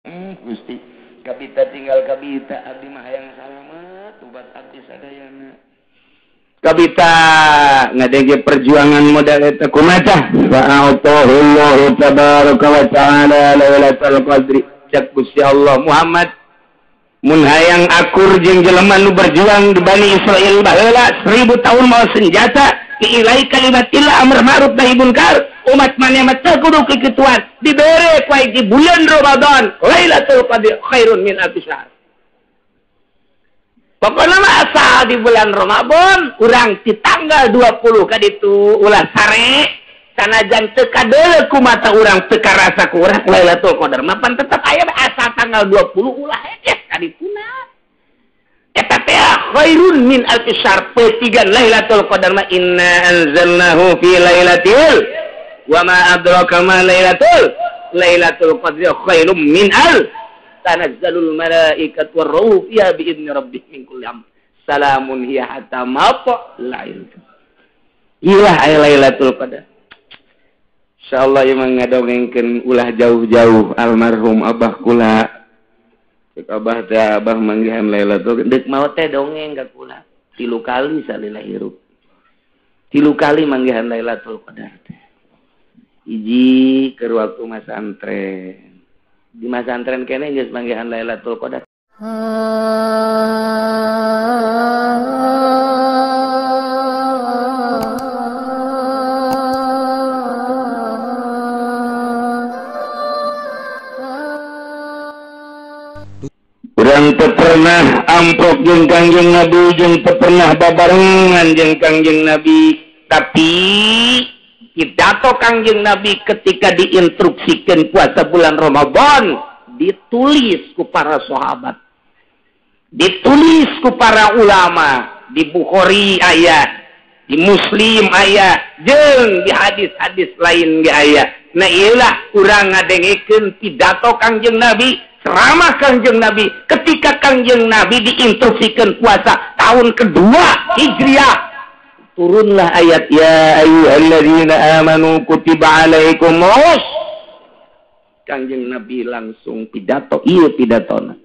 Gusti kabita tinggal kabita abdi mah hayang salamet ubat abdi sadayana kabita ngadenge perjuangan modal eta kumaha wa'atahullahu tabaraka wa ta'ala lailatul qadri cak Gusti Allah Muhammad mun hayang akur jeung jelema nu berjuang di Bani Israil baheula 1000 tahun mau senjata ilai kalimatillah amr ma'ruf nahi munkar umat maneh mah teu kudu kikituan dibere ku di bulan Ramadan Lailatul Qadar khairun min alfi syahr. Pokona mah asal di bulan Ramadan urang di tanggal 20 ka ditu ulah sare sanajan teu kadeuleu ku mata urang teu karasa ku urang Lailatul Qadar mah pan tetep aya asal tanggal 20 ulah heeh ka dituna. Eta teh khairun min alfi syahr petigan Lailatul Qadar mah inna anzalnahu fi lailatil wa ma adraka ma lailatul qadri khairum min tanazzalul malaikatu war ruhu fiha bi idzni rabbihim min kulli amr salamun hiya hatta matla'il ilah lailatul qadar. Insyaallah ieu ngadongengkeun ulah jauh-jauh almarhum abah kula cek abah teh abah manggihan lailatul deuk mau teh dongeng ka kula 3 kali salila hirup 3 kali manggihan lailatul qadar teh. Iji ke waktu masantren di masantren kene geus manggihan Lailatul Qadar. Urang teu pernah amprok jeung Kangjeng Nabi jeung teu pernah babarengan jeung Kangjeng Nabi tapi pidato Kangjeng Nabi ketika diinstruksikan puasa bulan Ramadan ditulis ku para sahabat, ditulis ku para ulama, di Bukhari aya, di Muslim aya, jeung di hadis-hadis lain ge aya. Nah ieulah urang ngadengekeun pidato Kangjeng Nabi, ceramah Kangjeng Nabi ketika Kangjeng Nabi diinstruksikan puasa tahun kedua Hijriah. Turunlah ayat ya ayyuhalladzina amanu kutiba alaikumus. Kangjeng Nabi langsung pidato ieu pidatona.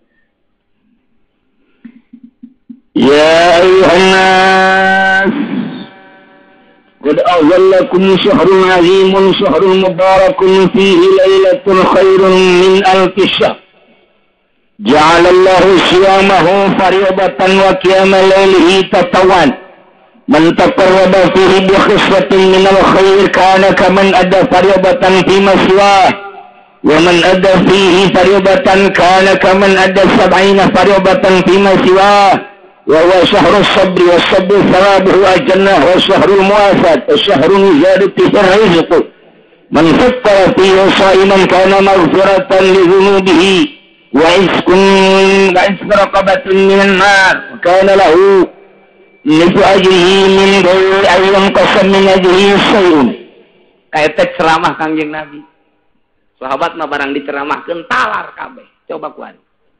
Ya ayyuhan nas qad azallakum syahrun azimun syahrun mubarakun fihi lailatul khairun min alfi syahr. Ja'alallahu siyamahu fariidatan wa qiyamal lailihi tatawan. Man taqarraba fihi bi khiswatin min al-khair kana kaman adda fariidatan fi maswah wa man adda fihi fariidatan kana kaman adda 70 fariidatan fi maswah wa huwa syahrus sabri was sabru thawabuhu al-jannah wa syahrul muwafat wa syahrun ziyadati fil rizq man fattara fihi sha'iman kana maghfiratan li dhunubihi wa isqun raqabatin minan nar kana lahu nifu ajrihi min ghairi ayyam qasam min ajrihi syai'un. Kaetek ceramah Kangjeng Nabi. Sahabat mah barang diceramahkeun talar kabeh. Coba kuan.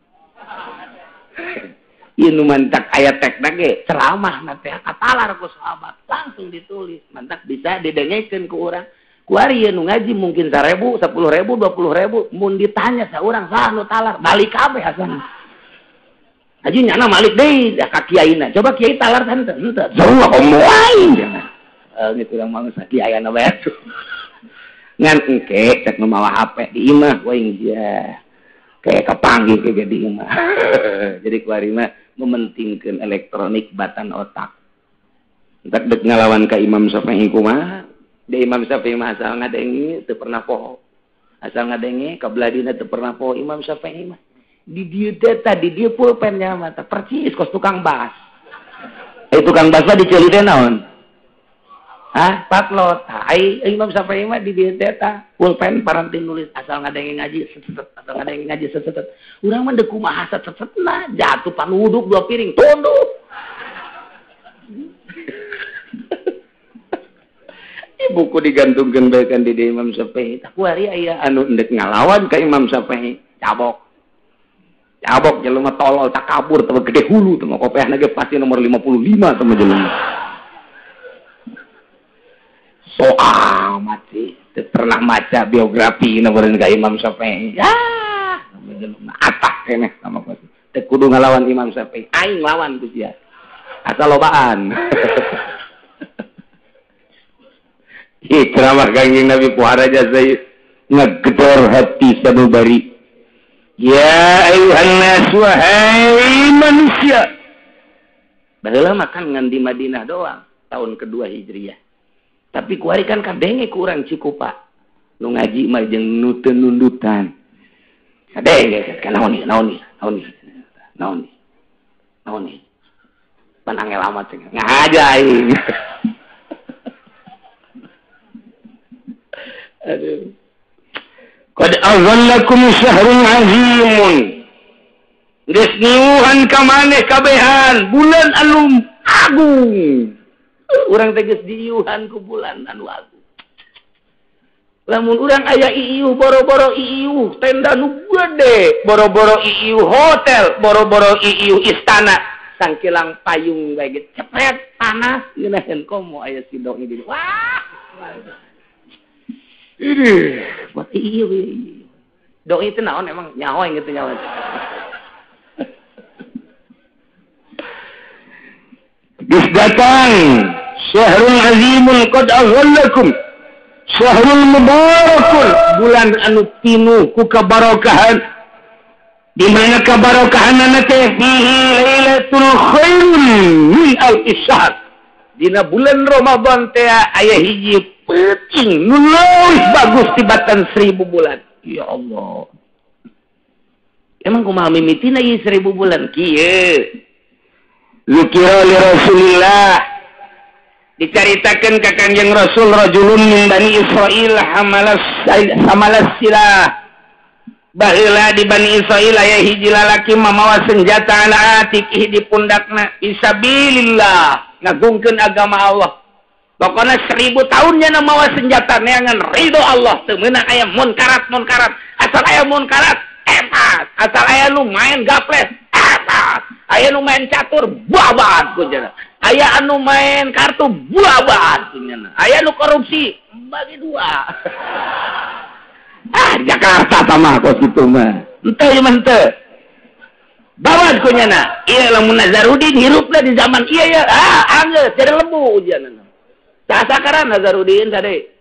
Ieu nu mantak aya tekna ge ceramah na teh katalar ku sahabat, langsung ditulis. Mantak bisa didengekeun ku urang. Ku ari ieu nu ngaji mungkin 1000, 10.000, 20.000, mun ditanya saurang saha nu talar, balik kabeh asana. Aji nyana malik deui ka kiaina. Coba kiai talar teh henteu. Jauh moai. Gitu urang mah kiaiana bae. Ngan engke cek nu mawa HP di imah we dia. Kayak kepanggih ke di imah. Jadi kuari mah mementingkeun elektronik batan otak. Entak deuk ngalawan ka Imam Syafi'i kumaha? Da Imam Syafi'i mah asal ngadengi teu pernah poho. Asal ngadengi kabladina teu pernah poho Imam Syafi'i mah. Di dia data di dia pulpennya mata percis kos tukang bas. Tukang basah diceli teh naon? Hah, patlot. Ai Imam Syafi'i mah di dia data pulpen parantin nulis asal ngadenge ngaji seset asal ngadenge ngaji seset. Urang mah deuk kumaha sesetna jatuh panuduk 2 piring tunduk. Buku digantungkeun bae kan di Imam Syafi'i. Tak kuari aya anu endek ngalawan ka Imam Syafi'i. Cabok jelema tolol tak kabur teu gede hulu teu kopiahna ge pasti nomor 55 teu jelema. Soal mati teu pernah maca biografi na beureun ka Imam Syafi'i. keneh sama kos. Teu kudu ngalawan Imam Syafi'i. Aing lawan ku sia. Asal lobaan. Ceramah Kangjeng Nabi pohara jasa ngegedor hati sanubari. Ya ayuhan nas wahai manusia. Baheula makan ngan di Madinah doang tahun kedua Hijriah. Tapi kuari kan kadenge ku urang Cikupa. Nu ngaji mah jeung nu teu nundutan. Kadenge kan naon ni. Pan angel amat cenah. Ngajain. Aduh. Qad azallakum syahrun azimun. Geus niuhan ka maneh kabehan bulan anu agung. Urang teh geus diiuhan ku bulan anu agung. Lamun urang aya iiuh boro-boro iiuh tenda nu gede, boro-boro iiuh hotel, boro-boro iiuh istana, sangkilang payung bae ge cepet panas ngeunaheun komo aya si doi di. Wah. Buat iiuh. Doi itu naon emang nyaho gitu nyaho. Geus datang syahrul azimun qad aghallakum syahrul mubarakun bulan anu pinuh ku kabarokahan di mana kabarokahanna teh fihi lailatul khairun min alfi syahr dina bulan Ramadan teh aya hiji peuting nu leuwih bagus tibatan 1000 bulan. Ya Allah, emang kumaha mimitina ieu 1000 bulan kieu. Zikra li Rasulillah dicaritakeun ka Kanjeng Rasul rajulun min Bani Israil hamalas silah. Baheula di Bani Israil aya hiji lalaki mamawa senjata ala atikih di pundakna fisabilillah ngagungkeun agama Allah. Pokona 1000 tahunnya na mawa senjata neangan ridho Allah teu meunang aya munkarat. Asal aya munkarat epas, asal aya nu main gaples epas. Aya nu main catur buabat ku cenah. Aya anu main kartu buabat ku cenah. Aya nu korupsi bagi dua. Jakarta tamah kos kitu mah. Henteu ieu mah henteu. Babat ku cenah. Ieu lamun Nazarudin hirupna di zaman ieu ya. Anggeus jadi lembu ujianna. Sasakaran Nazarudin tadi.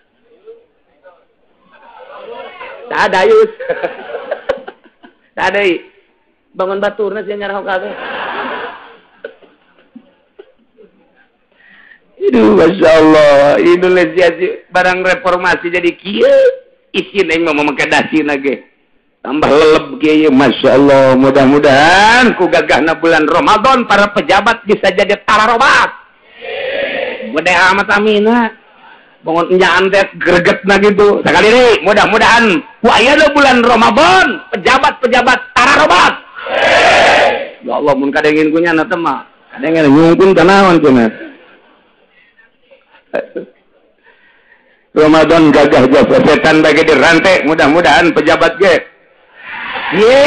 Tadayus. Tadi. Bangun baturna sih nyarah kabeh. Aduh, Masya Allah. Indonesia barang reformasi jadi kieu. Isin aing mah memengkedasina ge. Tambah leleb kieu, Masya Allah. Mudah-mudahan ku gagahna bulan Ramadan para pejabat bisa jadi tararobat. Gede amat amina. Bangun nyaan teh gregetna gitu. Sekali deui, mudah-mudahan ku ayeuna bulan Ramadan pejabat-pejabat tararobat. Ya Allah mun kadengin ku nyana teh mah kadengin nyungkun tanawan cenah. Ramadan gagah jasa setan bagi dirantai, mudah-mudahan pejabat ge. Ye.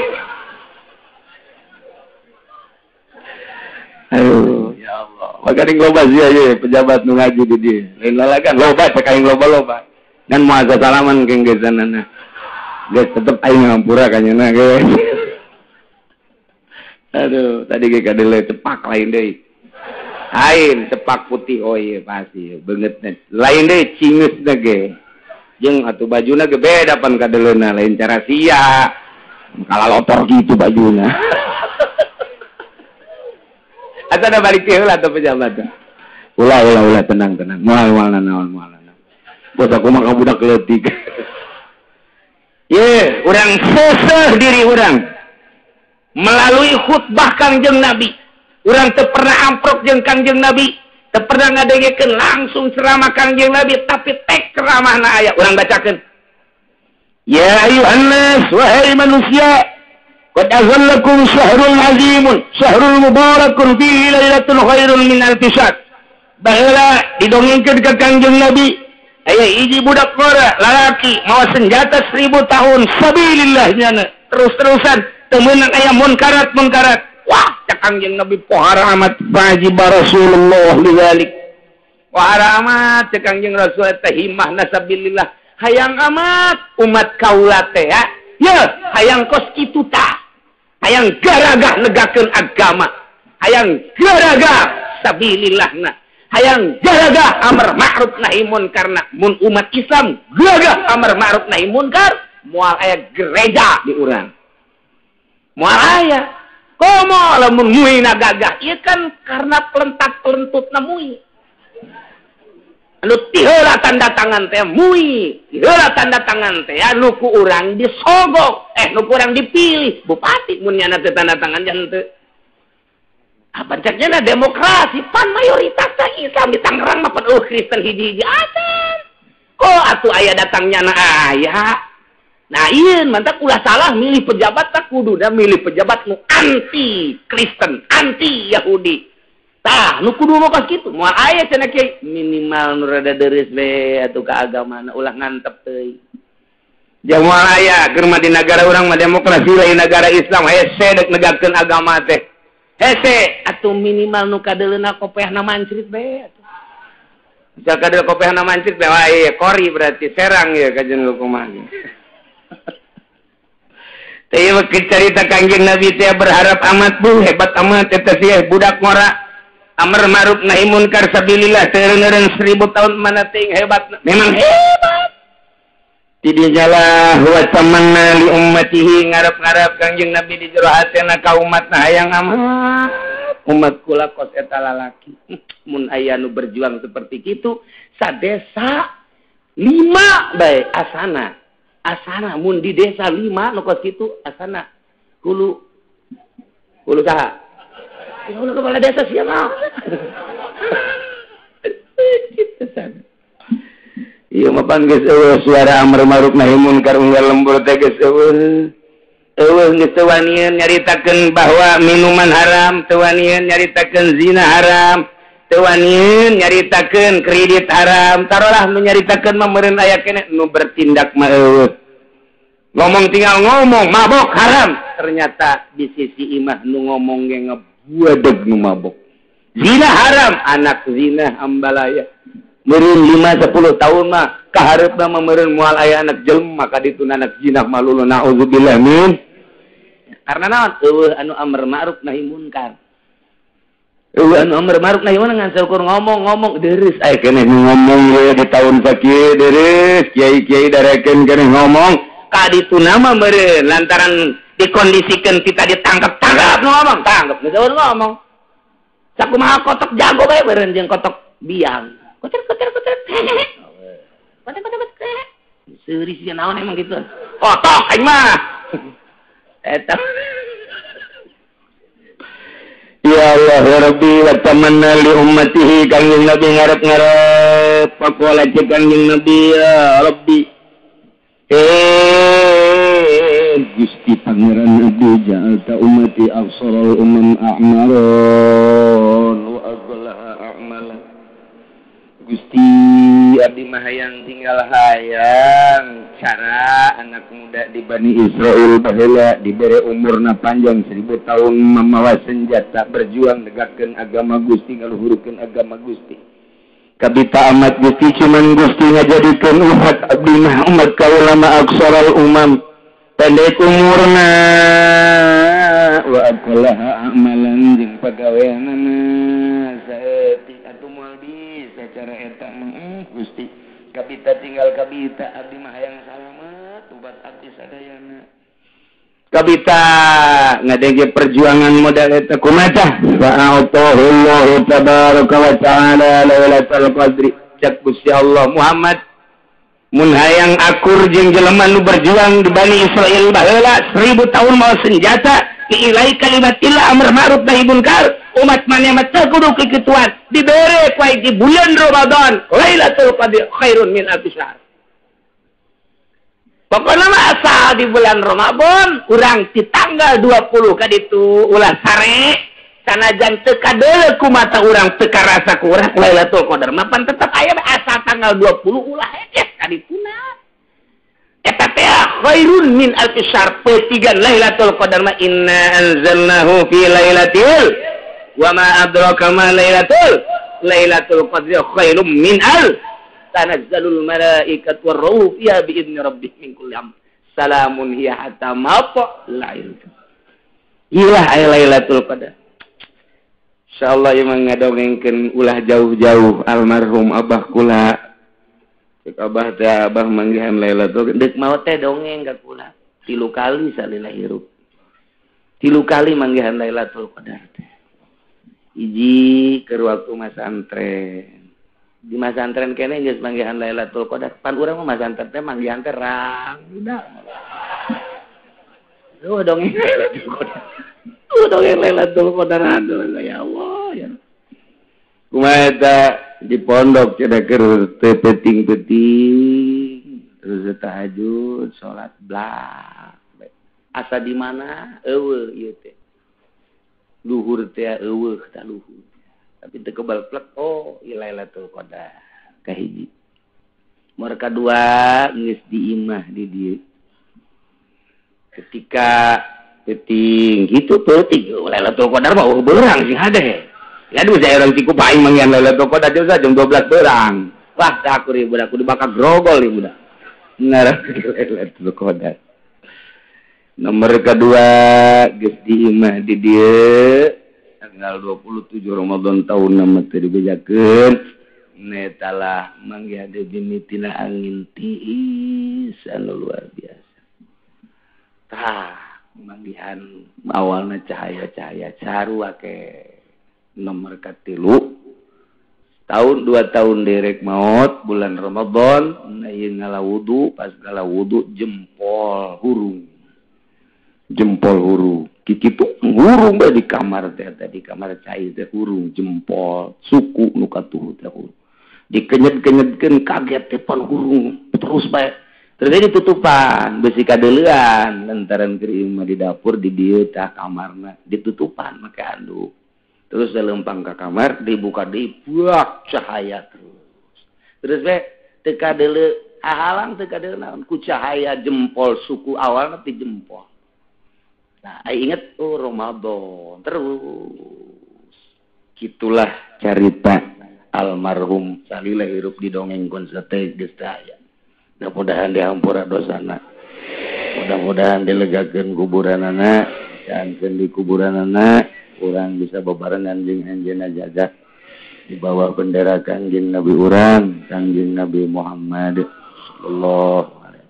Aduh, ya Allah. Makaring loba sia ye pejabat nu ngaji di dieu. Lain lalagan loba cek aing loba-loba. Dan moal salaman ke geusannana. Geus tetep aing ngampura ka nyeuna ge. Aduh, tadi ge kadele cepak lain deui. Lain cepak putih oh iya pasti beungeutna. Lain deui cingeusna ge. Jeung atuh bajuna ge beda pan kadeleuna lain cara sia. Kalalotor gitu bajuna. Asa da balik teh heula atuh pejabat. Ulah tenang. Moal naon. Bos aku mah budak leutik. Ye, urang seseh diri urang. Melalui khutbah Kangjeng Nabi. Urang teu pernah amprok jeung Kangjeng Nabi, teu pernah ngadengekeun langsung ceramah Kangjeng Nabi, tapi tek ceramahna aya urang bacakeun. Ya ayuhan nas wahai manusia, qad azallakum syahrul azimun, syahrul mubarakun fihi lailatul khairun min alfi syahr. Baheula didongengkeun ka Kangjeng Nabi, aya hiji budak ngora lalaki mawa senjata 1000 tahun sabilillah nyana. Terus-terusan teu meunang aya munkarat. Wah, cak Kangjeng Nabi pohara amat wajib Rasulullah lidzalik. Pohara amat cak Kangjeng Rasul teh himmah nasabilillah. Hayang amat umat kaula teh ya. Ya, hayang kos kitu tah. hayang garagah negakeun agama, hayang garagah sabilillahna, hayang garagah amar ma'ruf nahi munkar. Mun umat Islam garagah amar ma'ruf nahi munkar, moal aya gereja di urang. Moal aya. Komo lamun muih na gagah, ieu kan karena pelentat-pelentutna muih. Anu tiheula tanda tangan teh muih, tiheula tanda tangan teh anu ku urang disogok, nu ku urang dipilih bupati mun nya teh tanda tangan jan teu. Apa ceknya demokrasi pan mayoritas Islam di Tangerang mah pan Kristen hiji-hiji acan. Kok atuh aya datangnya na aya. Nah ieu mantap ulah salah milih pejabat tak kudunya milih pejabat nu anti Kristen, anti Yahudi. Tah nu kudu mah kos kitu. Moal aya cenah kieu minimal nu rada deres we atuh ka agamana ulah ngantep teuing. Jeung moal aya keur mah di negara urang mah demokrasi lain negara Islam hese dek negakeun agama teh. Hese atuh minimal nu kadeleuna kopehna mancrit we. Misal kadel kopehna mancrit we wah ieu kori berarti serang ya kajen kumaha. Teh cerita Kangjeng Nabi teh berharap amat bu hebat amat eta sih budak ngora amar ma'ruf nahi munkar sabilillah teureun 1000 tahun mana teh hebat memang hebat tidinya lah wa tamanna li ummatihi ngarep-ngarep Kangjeng Nabi di jero hatena ka umatna hayang amat umat kula kos eta lalaki mun aya nu berjuang seperti kitu sadesa 5 bae asana mun di desa 5 nu kos kitu asana hulu saha hulu kepala desa sia mah kitu sana ieu mah pan geus eueuh suara amar ma'ruf nahi munkar unggal lembur teh geus eueuh geus teu wanian nyaritakeun bahwa minuman haram, teu wanian nyaritakeun zina haram, teu wanian nyaritakeun kredit haram, tarolah nu nyaritakeun mah meureun aya keneh nu bertindak mah eueuh. Ngomong tinggal ngomong mabok haram, ternyata di sisi imah nu ngomong ge ngabuadeg nu mabok. Zina haram, anak zina hambalaya. Meureun 5-10 tahun mah kahareupna mah meureun moal aya anak jelema ka ditu anak zina mah lulu naudzubillah min. Karena naon? Eueuh anu amar ma'ruf nahi munkar. Anu amar ma'ruf nahi munkar ngan saukur ngomong deres aya keneh ngomong we di taun sakieu deres kiai-kiai darekeun keneh ngomong ka ditu nama meureun lantaran dikondisikeun kita ditangkap nu ngomong tangkap geus ngomong sakumaha kotok jago bae meureun jeung kotok biang koter seuri sia naon emang gitu kotok aing mah eta ya Allah ya Rabbi wa tamanna li ummatihi Kangjeng Nabi ngarep-ngarep pakola cek Kangjeng Nabi ya Rabbi Gusti Pangeran Nabi ja'alta ummati absaral umam a'maron wa aghlaha a'malan Gusti abdi mah hayang tinggal hayang cara anak muda di Bani Israel baheula dibere umurna panjang 1000 tahun mamawa senjata berjuang negakeun agama Gusti ngaluhurkeun agama Gusti kabita amat Gusti cuman Gusti ngajadikeun umat abdi mah umat kaula mah aksaral umam pendek umurna wa aghlaha a'malan jeung pagaweanana saeutik atuh moal bisa cara eta mah Gusti kabita tinggal kabita abdi mah hayang salamet ubat abdi sadayana kabita ngadenge perjuangan modal eta kumaha fa'atahullahu tabaraka wa ta'ala lailatul qadri cak Gusti Allah Muhammad mun hayang akur jeung jelema nu berjuang di Bani Israil baheula 1000 tahun mau senjata diilai kalimatillah amr ma'ruf nahi munkar umat maneh mah teu kudu kikituan dibere ku di bulan Ramadan Lailatul Qadar khairun min alfi syahr. Pokona mah asal di bulan Ramadan urang di tanggal 20 ka ditu ulah sare sanajan teu kadeuleu ku mata urang teu karasa ku urang Lailatul Qadar mah pan tetep aya asal tanggal 20 ulah hese ka dituna. Eta teh khairun min alfi syahr petigan Lailatul Qadar mah inna anzalnahu fi lailatil wa ma adraka ma lailatul qadri khairum min tanazzalul malaikatu war ruh fiha bi idzni rabbihim min kulli amr salamun hiya hatta matla'il ilah aya Lailatul Qadar. Insyaallah emang ngadongengkeun ulah jauh-jauh almarhum abah kula. Cek abah teh abah manggihan Lailatul Qadar. Deuk maot teh dongeng ka kula. 3 kali salila hirup. 3 kali manggihan Lailatul Qadar teh. Hiji keur waktu masantren. Di masantren kene geus manggihan Lailatul Qadar. Pan urang mah masantren teh manggihan teh rang budak. Duh dongeng Lailatul Qadar. Dongeng Lailatul Qadar aduh ya Allah ya. Kumaha eta di pondok cenah keur teu penting-penting terus tahajud salat blak. Asa di mana? Eueuh ieu teh. Luhur teh eueuh tah luhur. Tapi teu kebal plek oh ieu Lailatul Qadar kahiji. Nomor kadua geus diimah di dieu. Ketika penting gitu penting Lailatul Qadar mah beurang sih hade. Ya aduh saya orang tiku paing manggihan Lailatul Qadar jam 12 beurang. Wah tah aku ri budak kudu bakal grogol ri budak. Ngarep Lailatul Qadar. Nomor kedua geus diimah di dieu tanggal 27 Ramadan tahun nama teh dibejakeun netalah manggihan dimitina angin tiis anu luar biasa. Tah manggihan awalna cahaya-cahaya sarua ke nomor katilu tahun 2 tahun derek maot bulan Ramadan ieu ngalawudu pas ngalawudu jempol hurung kikitu hurung bae di kamar teh di kamar cai teh hurung jempol suku nu katuh teh hurung dikenyet-kenyetkeun kaget teh pan hurung terus bae terus ditutupan besi kadeuleuan lantaran keur imah di dapur di dieu tah kamarna ditutupan make anduk terus lempang ka kamar dibuka deui buak cahaya terus bae teu kadeuleu halang teu kadeuleu naon ku cahaya jempol suku awalna ti jempol. Nah, ingat Ramadan terus. Gitulah cerita almarhum salila hirup didongengkeun sateu geus aya. Mudah-mudahan dihampura dosana. Mudah-mudahan dilegakeun kuburanana, janten di kuburanana urang bisa bebarengan jeung anjeunna jagat di bawah bendera Kangjeng Nabi urang, Kangjeng Nabi Muhammad sallallahu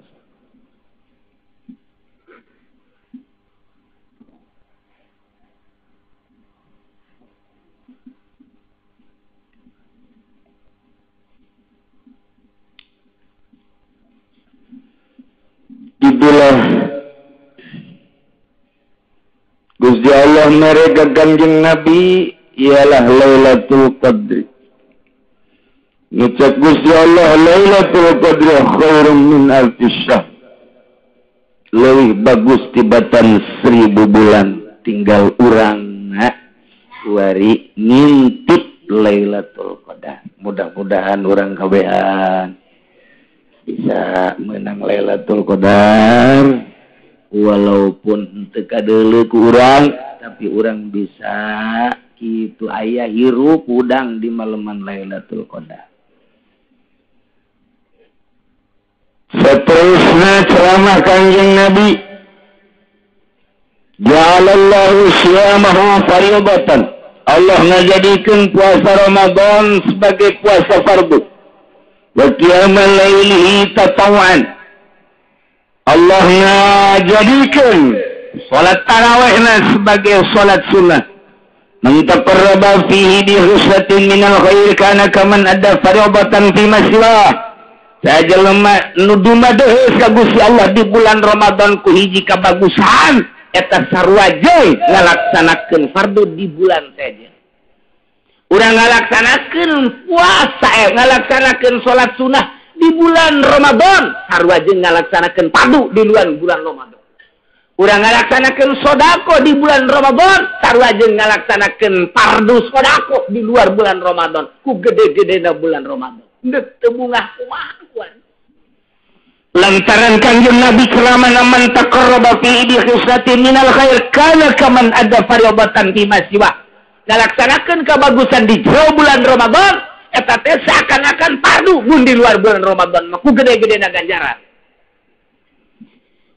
itulah Gusti Allah mereka Kanjeng Nabi ialah Lailatul Qadri. Ngucap Gusti Allah Lailatul Qadri khairun min alfi syahr. Lebih bagus tibatan 1000 bulan tinggal urang kuari ngintip Lailatul Qadar. Mudah-mudahan urang kabehan bisa menang Lailatul Qadar walaupun teu kadeuleu ku urang tapi urang bisa kitu aya hirup udang di maleman Lailatul Qadar. Seterusnya ceramah Kanjeng Nabi ja'alallahu syiyamahu fardatan. Allah ngajadikeun puasa Ramadan sebagai puasa fardu. Wa qiyamal laili tatawwan. Allah ngajadikeun salat tarawihna sebagai salat sunnah. Man taqarraba fihi bi husatin minal khair kana kaman adda fardatan fi masjid. Sajelema nu dumadeus ka Gusti Allah di bulan Ramadan ku hiji kabagusan eta sarua je ngalaksanakeun fardu di bulan saja. Urang ngalaksanakeun puasa ngalaksanakeun salat sunah di bulan Ramadan, sarua je ngalaksanakeun fardu di luar bulan Ramadan. Urang ngalaksanakeun sedekah di bulan Ramadan, sarua je ngalaksanakeun fardu sedekah di luar bulan Ramadan. Ku gede-gedena bulan Ramadan. Ndek teu bungah kumaha kuan. Lantaran Kanjeng Nabi ceramah man taqarraba fi idhisatin minal khair kana kaman ada fardatan fi masjid. Ngalaksanakeun kabagusan di jero bulan Ramadan eta teh seakan-akan fardu mun di luar bulan Ramadan mah ku gede-gedena ganjaran.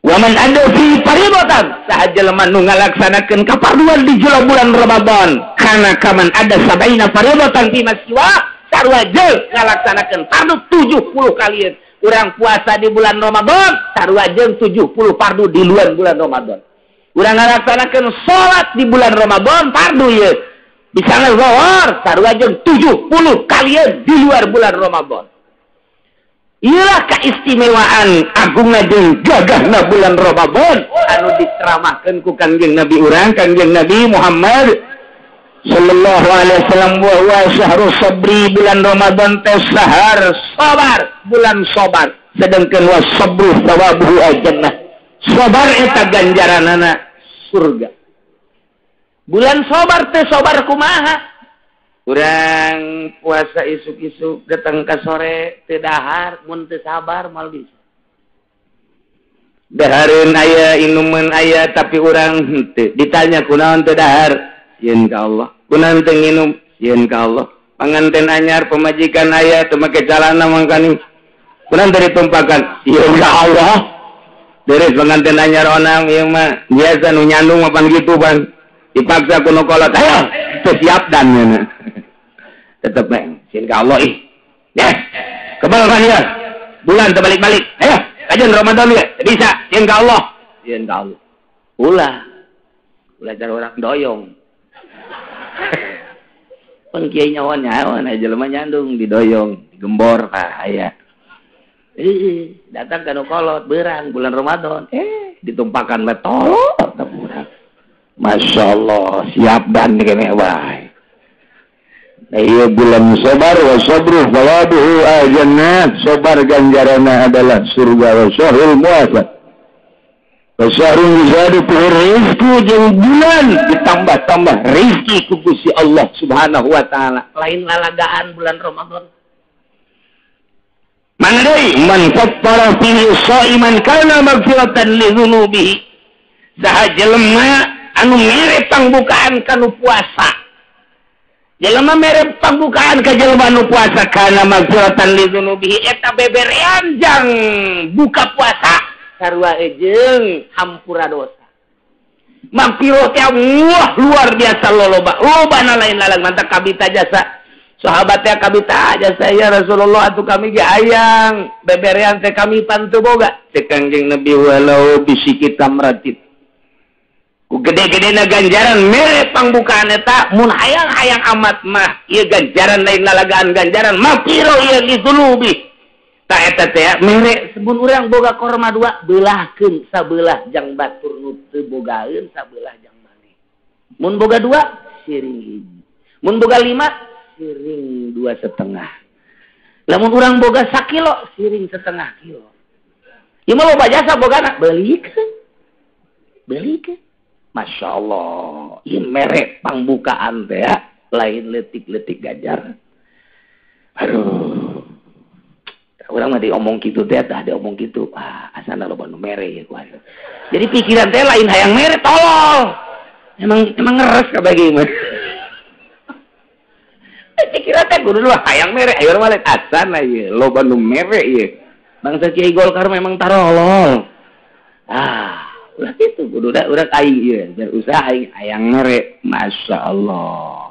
Waman ada fi fariidatan sahaja lemah nu ngalaksanakeun kaparduan di jero bulan Ramadan kana kaman ada sabaina fariidatan fi maswa sarua jeung ngalaksanakeun fardu 70 kalian urang puasa di bulan Ramadan sarua jeung 70 fardu di luar bulan Ramadan urang ngalaksanakeun salat di bulan Ramadan fardu ye bisa zuhur sarua jeung 70 kalian di luar bulan Ramadan. Iyalah keistimewaan agungna jeung gagahna bulan Ramadan anu diceramahkeun ku Kangjeng Nabi urang Kangjeng Nabi Muhammad sallallahu alaihi wasallam wa syahrus sabri bulan Ramadan teh sahar sabar bulan sabar sedengkeun wa sabru thawabuhu ajannah sabar eta ganjaranana surga. Bulan sabar teh sabar kumaha? Urang puasa isuk-isuk datang ke sore teu dahar mun teu sabar mal bisa. Dahareun aya inuman aya tapi urang henteu. Ditanya kunaon teu dahar? Sieun ka Allah. Kunaon teu nginum? Sieun ka Allah. Panganten anyar pamajikan aya teu make calana mangkani. Kunaon teu ditumpakan? Sieun ka Allah. Deres panganten anyar onang ieu mah biasa nu nyandung mapan kitu Bang. Dipaksa kuno kolot. Ayo, teu siap dan nya. Tetep bang, sieun ka Allah ih. Ya, kebal kan ya. Bulan terbalik-balik. Ayo, kajian Ramadan ya. Bisa, sieun ka Allah. Sieun ka Allah. Ulah cara orang doyong. Pun kiai nyawan nyawan aja jelema nyandung didoyong, digembor ka aya. Datang ka nu kolot beurang bulan Ramadan. Ditumpakan metol ka urang. Masyaallah, siap dan kene wae. Iya bulan sabar wa sabru fawaduhu ajannat sabar ganjaranna adalah surga wa syahrul muwafaq wa syahrul zadu rizqu jeung bulan ditambah-tambah rezeki ku Gusti Allah Subhanahu wa taala lain lalagaan bulan Ramadan mana deui man fattara fihi shaiman kana maghfiratan li dzunubihi saha jelema anu mere pangbukaan kanu puasa jelema mere pambukaan ka jelema nu puasa kana maghfiratan li dzunubihi eta beberean jang buka puasa sarua jeung hampura dosa. Maghfirah teh wah luar biasa lobana lain lalang mantap kabita jasa. Sahabat teh kabita jasa ya Rasulullah atuh kami ge hayang beberean teh kami pantu boga. Teh Kangjeng Nabi walau bisikit tamratit. Ku gede-gedena ganjaran mere pangbukaan eta mun hayang-hayang amat mah ieu ganjaran lain nalagaan ganjaran mapiro ieu dizulubi ta eta teh mere sebun urang boga korma dua beulahkeun sabelah jang batur nu teu bogaeun sabelah jang maneh mun boga dua siring hiji mun boga 5 siring 2,5 lamun urang boga 1 kilo siring 1,5 kilo ieu mah loba jasa bogana beulikeun Masya Allah, ini merek pangbukaan teh ya, lain letik-letik ganjar. Aduh, orang mah diomong gitu teh, dah diomong gitu, asana loba nu mere ya gua. Jadi pikiran teh lain hayang mere tolol. Emang ngeres ka bagi mah. Pikiran teh kudu hayang mere, ayo mah lain asana ye, loba nu mere ye. Bangsa Kiai Golkar memang tarolol. Ulah gitu, kudu udah aing ieu, biar usaha aing hayang mere, Masya Allah.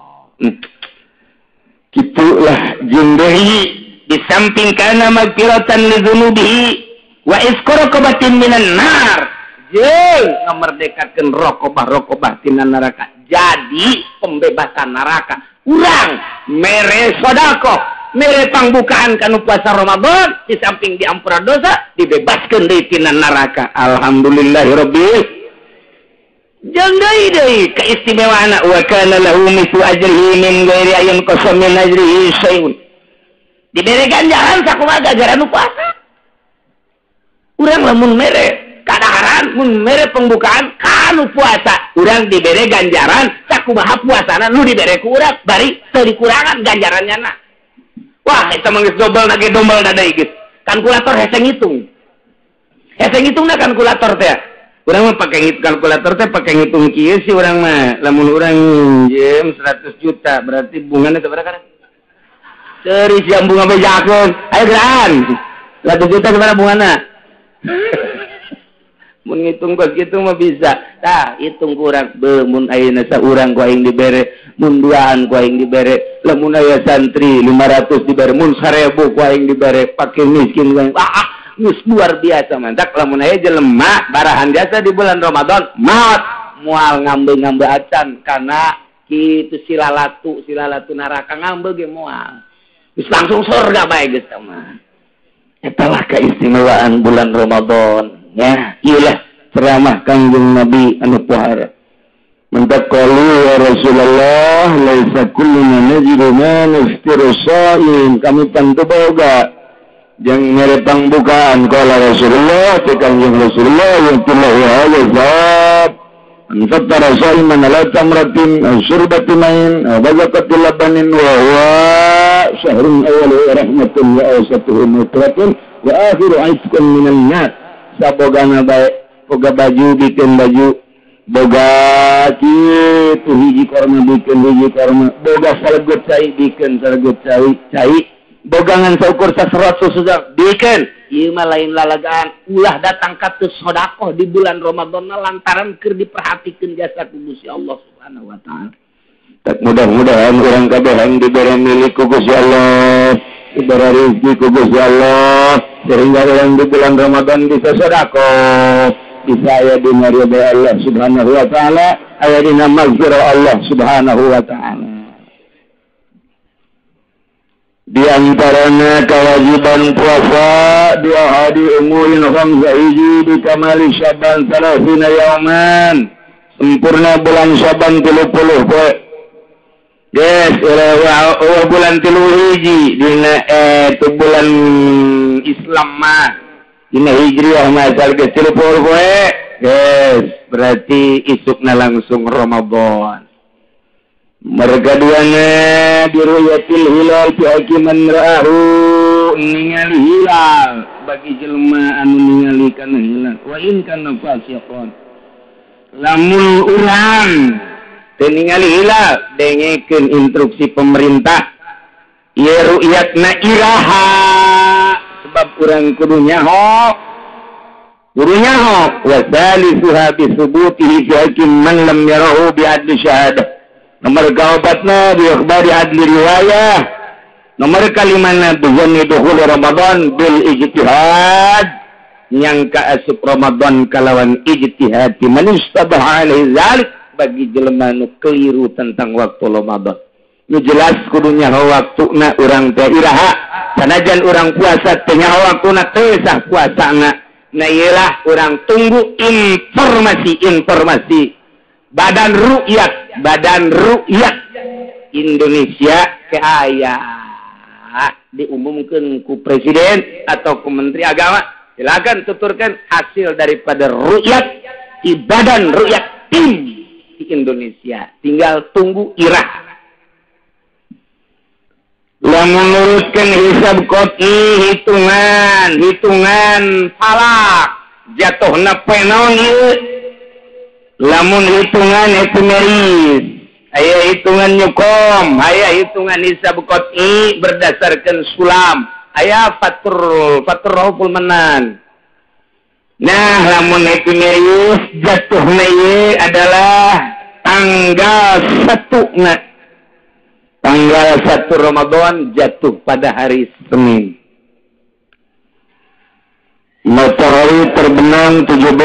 Kitulah jeung deui di samping kana maghfiratan li dzunubihi wa isqaraqabatin minan nar. Jeung ngamerdekakeun raqabah tina neraka. Jadi pembebasan neraka. Urang mere sedekah mere pangbukaan kanu puasa Ramadan di samping diampura dosa dibebaskeun deui tina neraka. Alhamdulillahirabbil jeung deui keistimewaanna wa kana lahu mithlu ajrihi min ghairi ayyin qasam min ajrihi syai'un. Dibere ganjaran sakumaha ganjaran nu puasa. Urang lamun mere kadaharan mun mere pembukaan kanu puasa, urang dibere ganjaran sakumaha puasana nu dibere ku urang bari teu dikurangan ganjarannya na. Wah, itu manggis dobel lagi dombel dadai gitu. Kalkulator hese ngitung. Hese ngitungna kalkulator teh. Urang mah pakai kalkulator teh pakai ngitung kieu sih urang mah. Lamun urang minjem 100 juta, berarti bungana teh berapa? Teuris jam bunga bejakeun. Ayo geran. 100 juta berapa bungana? Mun ngitung kos kitu mah bisa. Tah, hitung kurang be mun ayeuna saurang ku aing dibere, mun duaan ku aing dibere, lamun aya santri 500 dibere, mun 1000 ku aing dibere, fakir miskin ku aing. Geus luar biasa mantak lamun aya jelema barahan jasa di bulan Ramadan, maot moal ngambe-ngambe acan kana kitu silalatu neraka ngambe ge moal. Geus langsung surga bae geus mah. Eta lah keistimewaan bulan Ramadan. Ya, iyalah ceramah Kanjeng Nabi anu pohara. Mentak qalu ya Rasulullah laisa kullu man yajidu ma naftiru sha'im, kami tentu boga yang nyerepang bukaan qala Rasulullah te Kanjeng Rasulullah yang telah ya zat anfatara sha'iman ala tamratin syurbati main bazaqatil labanin wa huwa syahrun awal rahmatun wa awsatuhu mutratun wa akhiru aitqun minan nar. Sabogana bae boga baju bikin baju, boga kitu hiji korma bikin hiji korma, boga salegut cai bikin salegut cai, boga ngan saukur saserat susah bikin. Ieu mah lain lalagaan, ulah datang ka teu sedekah di bulan Ramadan lantaran keur diperhatikeun jasa ku Gusti Allah Subhanahu wa taala. Tak mudah-mudahan urang kabeh yang diberi milik ku Gusti Allah, diberi rezeki ku Gusti Allah, sehingga orang di bulan Ramadan bisa sedekah, bisa aya di ridha Allah Subhanahu wa taala, aya di maghfirah Allah Subhanahu wa taala. Di antaranya kewajiban puasa 2 hari umurin khamsa hiji di kamali Syaban 30 yauman, sempurna bulan Syaban 30 poe. Yes, bulan 3 hiji dina itu bulan Islam mah dina Hijriah mah asal ke 30 poe. Yes, berarti isukna langsung Ramadan. Mereka duana diruyatil hilal fi hakiman ra'ahu, ningali hilal bagi jelema anu ningali kana hilal. Wa in kana fasiqon, lamun urang teu ningali hilal dengekeun instruksi pemerintah ieu ru'yatna iraha, sebab urang kudu nyaho wa salisuha bi thubutihi fi hakim man lam yarahu bi adli syahadah. Nomor kaobatna bi ikhbari adli riwayah. Nomor kalimana bizanni dukhul Ramadan bil ijtihad, nyangka asup Ramadan kalawan ijtihad man istabaha alaihi zalik, bagi jelema nu keliru tentang waktu Ramadan. Nu jelas kudu nyaho waktuna urang teh iraha, sanajan urang puasa teh nyaho waktuna teh sah puasana. Nah iyalah urang tunggu informasi badan ru'yat Indonesia ke aya diumumkan ku presiden atau ku menteri agama, silakan tuturkan hasil daripada ru'yat di badan ru'yat tim di Indonesia, tinggal tunggu irah. Lamun nurutkeun hisab qot'i, hitungan falak jatuhna penon ieu. Lamun hitungan epimeris, aya hitungan nyukom, aya hitungan hisab qot'i berdasarkan sulam, aya fatur rahul menan. Nah, lamun epimeris jatuhna ieu adalah tanggal 1 Tanggal 1 Ramadan jatuh pada hari Senin. Matahari terbenam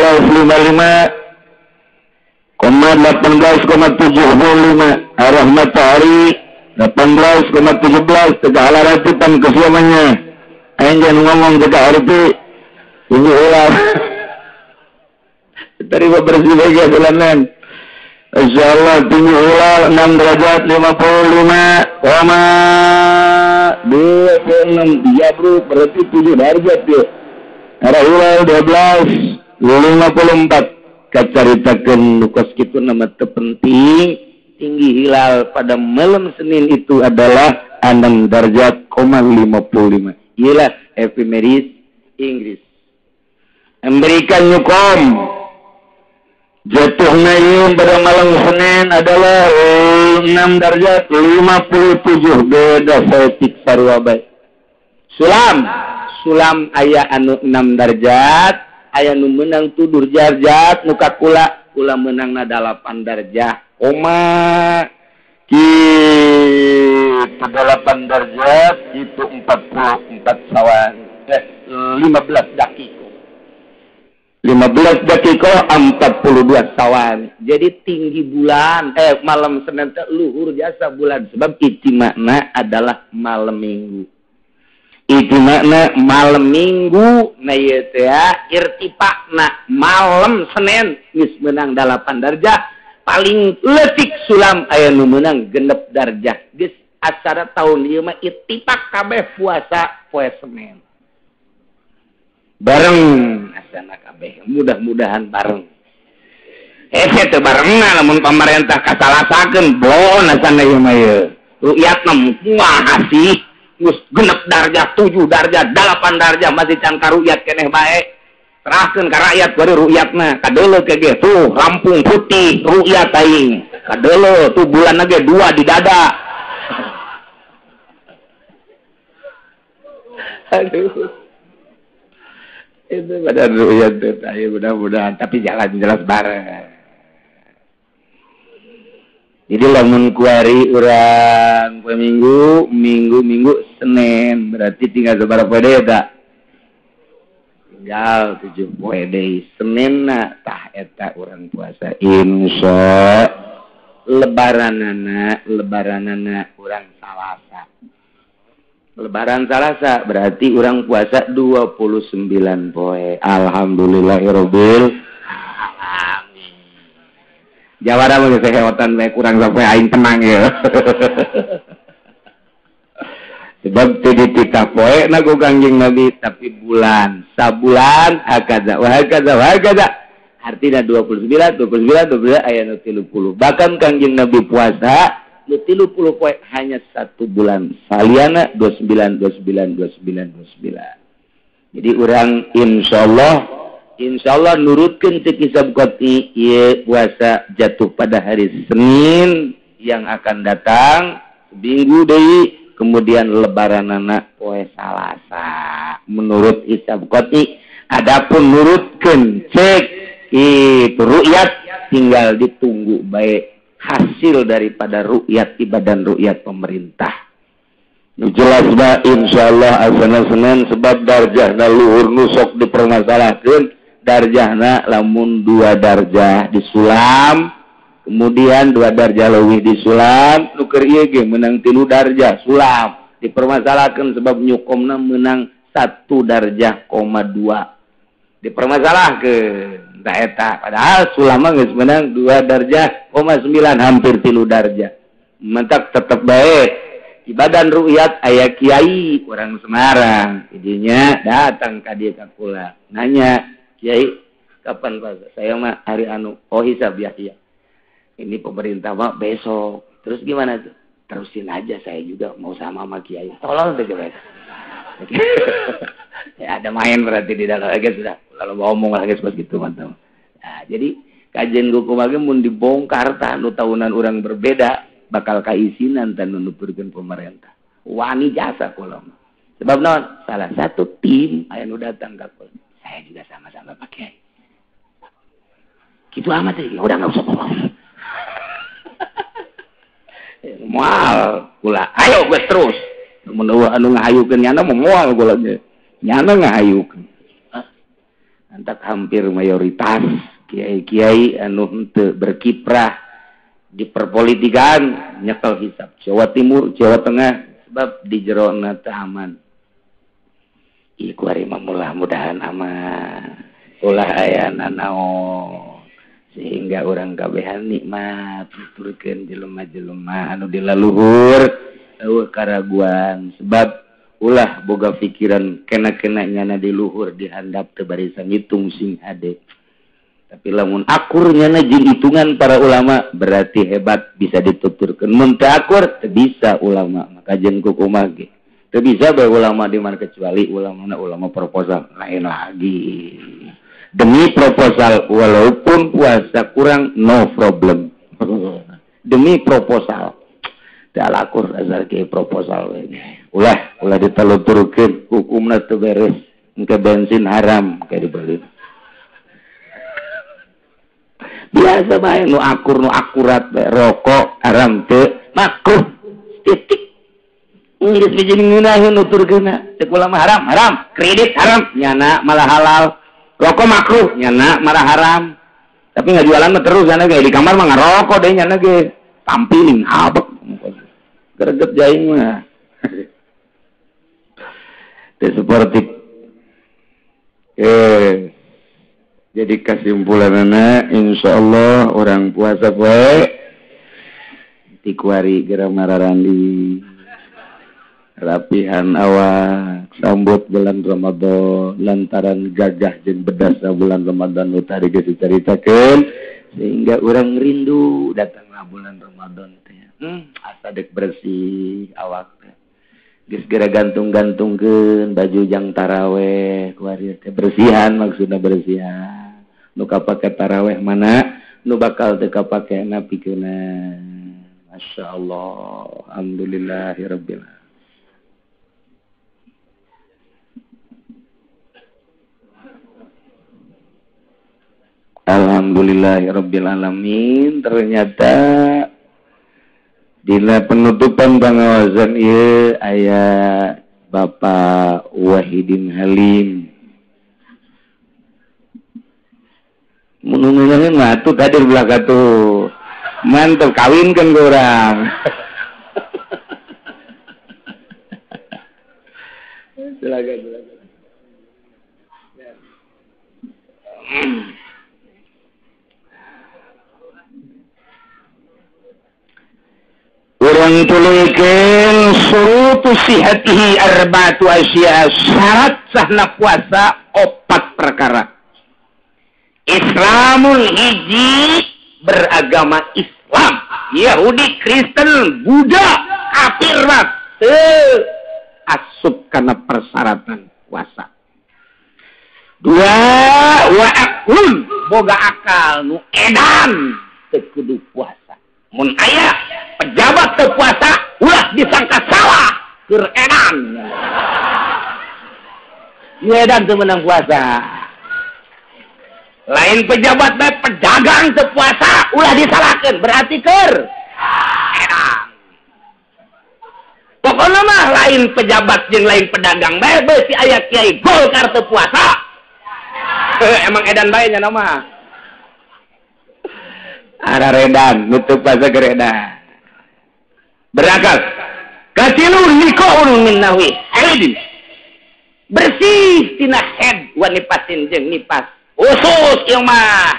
17.55,18,75. Arah matahari 18,17. Tegak laratipan kesiamannya. Aing jangan ngomong tegak arti. Ini ulang. Terima bersih lagi bulanan. Insyaallah tinggi hilal 6 derajat 55,26. Dia bro berarti 7 derajat dia. Arah hilal 12,54. Kacaritakeun nu kos kitu nama terpenting, tinggi hilal pada malam Senin itu adalah 6 derajat, 55. Ialah ephemeris Inggris. Amerika nyukom jatuhnya ini pada malam Senin adalah 6 derajat 57. Beda setik sarua bae. Sulam aya anu 6 derajat aya nu menang 7 darajat nu ka kula menangna 8 darajat ki 8 darajat itu 44 sawan 15 dakiko 42 sawan. Jadi tinggi bulan malam Senin teh luhur jasa bulan sebab ijtima'na adalah malam minggu. Ijtima'na malam minggu na ieu teh irtifaqna malam Senin geus meunang 8 darajat. Paling leutik sulam aya nu meunang 6 darajat. Geus acara tahun ieu mah ittifaq kabeh puasa poe Senin. Bareng asana kabeh mudah-mudahan bareng teh barengna lamun pamarentah kasalasakeun bon asana ieu mah ieu ru'yatna kumaha sih geus 6 darajat 7 darajat 8 darajat masih can karu'yat keneh bae serahkeun ka rakyat bari ru'yatna kadeuleu ke ge tuh rampung putih ru'yat aing kadeuleu tuh bulan ge 2 di dada aduh itu pada ru'yat itu ayo mudah-mudahan tapi jalan jelas bareng. Jadi lamun kuari urang poe minggu Senin berarti tinggal sabaraha poe deui eta? Tinggal 7 poe deui. Seninna tah eta urang puasa insya lebaranana urang Salasa. Lebaran Salasa berarti orang puasa 29 poe. Alhamdulillahirabbil alamin. Jawara mah geus heotan bae kurang sampai aing tenang ya. Sebab teu dititah poe na ku Kangjeng Nabi tapi bulan. Sabulan hakaza wa hakaza. Artinya 29 aya nu 30. Bahkan Kangjeng Nabi puasa 30 poe hanya 1 bulan. Saliana 29. Jadi orang insyaallah nurutkeun teu kisab qati ieu puasa jatuh pada hari Senin yang akan datang seminggu deui kemudian lebaranana poe Salasa. Menurut hisab qati adapun nurutkeun cek itu ru'yat tinggal ditunggu baik hasil daripada ru'yat ibadan ru'yat pemerintah. Jelas bah insyaallah asana Senin sebab darjahna luhur nu sok dipermasalahkeun darjahna lamun 2 darjah disulam kemudian 2 darjah leuwih disulam nu keur ieu ge meunang 3 darjah sulam dipermasalahkeun sebab nyukomna meunang 1 darjah, 2 dipermasalahkeun. Tah eta padahal sulama geus meunang 2 darjah, 9 hampir 3 darjah. Mentak tetep bae. Di badan ru'yat aya kiai orang Semarang. Idinya datang ka dieu ka kula. Nanya, "Kiai, kapan puasa?" Saya mah hari hisab ya. Ini pemerintah mah besok. Terus gimana tuh? Terusin aja saya juga mau sama kiai. Tolong deh coba. Ya, ada main berarti di dalam lagi sudah. Kalau mau ngomong lagi seperti itu mantap. Nah, jadi kajian hukum lagi mun dibongkar tanu tahunan orang berbeda bakal kaisinan tanu nuturkeun pemerintah. Wani jasa kula. Sebab naon? Salah satu tim aya nu datang ka kula. Saya juga sama-sama Pak Kiai. Gitu amat ya, udah enggak usah ngomong. Moal kula. Ayo geus terus. Mun anu ngahayukeun nyana moal kula ge. Nyana ngahayukeun. Antak hampir mayoritas kiai-kiai anu henteu berkiprah di perpolitikan nyekel hisab Jawa Timur, Jawa Tengah sebab di jerona teh aman. Iku ari mudah-mudahan aman. Ulah aya nanaon sehingga orang kabehan nikmat tuturkeun jelema-jelema anu dilaluhur eueuh karaguan sebab ulah boga pikiran kena-kena nyana di luhur dihandap teu barisan ngitung sing hade. Tapi lamun akur nyana jeung hitungan para ulama berarti hebat bisa dituturkeun. Mun teu akur teu bisa ulama maka jeung kumaha ge. Teu bisa bae ulama di mana kecuali ulama proposal lain lagi. Demi proposal walaupun puasa kurang no problem. Demi proposal. Da lakur asal ke proposal we. Ulah ditaluturkeun hukumna teu beres engke bensin haram kayak dibeli Biasa bae nu akur nu akurat bae. Rokok haram teu makruh titik. Geus biji ngeunaheun nuturkeunna. Cek ulama haram, kredit haram, nyana malah halal. Rokok makruh, nyana malah haram. Tapi nggak jualan mah terus nyana ge di kamar mah ngarokok deh nyana ge. Tampilin abek. Greget jaing mah. Teu sportif. Jadi kesimpulanana insyaallah orang puasa bae ti kuari geura mararandi. Rapihan awak sambut bulan Ramadan lantaran gagah jeung bedasna bulan Ramadan nu tadi geus dicaritakeun sehingga urang rindu datangna bulan Ramadan teh. Asa dek bersih awak teh. Geus geura gantung-gantungkeun baju jang taraweh kuari teh bersihan maksudna bersihan. Nu kapake taraweh mana nu bakal teu kapake napikeunna. Masyaallah. Alhamdulillahirabbil alamin. Alhamdulillahirabbil alamin. Ternyata dina penutupan pangawasan ieu aya Bapak Wahidin Halim. Mun ngeunaheun mah atuh hadir belaka tuh. Mantap kawinkeun ku urang. Silakan. Urang tuluykeun surutu sihatihi arba'atu asya. Syarat sahna puasa 4 perkara. Islamul hiji beragama Islam, Yahudi, Kristen, Buddha, kafir mah teu asup kana persyaratan puasa. 2 wa aqlun boga akal nu edan teu kudu puasa. Mun aya pejabat teu puasa ulah disangka salah keur edan. Ieu edan teu meunang puasa. Lain pejabat bae pedagang teu puasa ulah disalahkeun berarti keur edan. Pokona mah lain pejabat jeung lain pedagang bae beusi aya kiai Golkar teu puasa. Emang edan bae nya mah. Ada redan, nutup puasa geredan. Berakal. Katilu nikohun min nawi. Haidin. Bersih tina head wa nipasin jeung nipas. Usus ieu mah.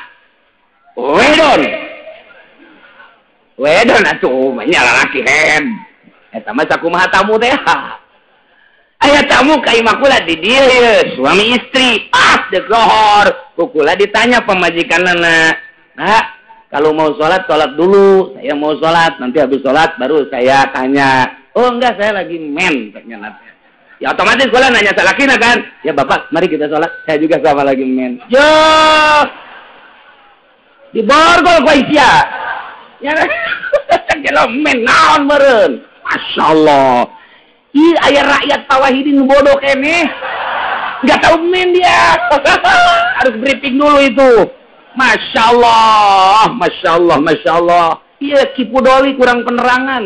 Wedon atuh mah nya lalaki head. Eta mah sakumaha tamu teh. Aya tamu ka imah kula di dieu suami istri pas deuk lohor. Kukula ditanya pemajikanna. Nah, kalau mau sholat dulu. Saya mau sholat, nanti habis sholat baru saya tanya. Oh enggak, saya lagi men. Ya otomatis kula nanya salakina kan. Ya bapak, mari kita sholat. Saya juga sama lagi men. Yo, di borgol ku Aisyah. Ya, kalau men naon meureun. Masya Allah. Ih, aya rakyat Tawahidin bodoh kene. Enggak tahu men dia. Harus briefing dulu itu. Masya Allah. Iya, Kipu Doli kurang penerangan.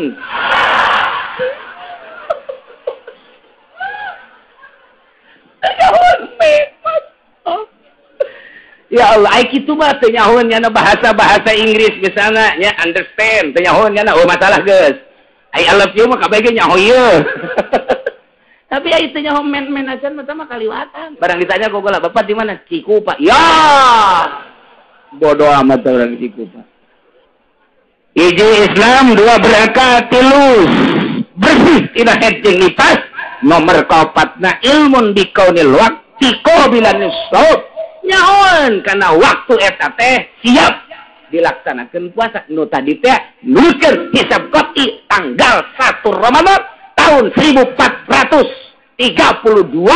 Ya Allah, ai kitu mah teu nyahoeun nya bahasa Inggris misalnya nya understand, teu nyahoeun nya oh masalah geus. I love you mah kabeh ge nyaho ieu. Tapi ai teu nyaho men acan mah kaliwatan. Barang ditanya kok lah, Bapak di mana? Ciku, Pak. Ya. Bodoh amat orang Ciku, Pak. Hiji Islam, 2 berakal, 3 bersih tina head jeung nipas. Nomor 4 ilmun bikaunil waqti qabilan as-shaum. Nyaon kana waktu eta teh siap dilaksanakeun puasa. Nu tadi teh nulkeun hisab qat'i tanggal 1 Ramadan tahun 1432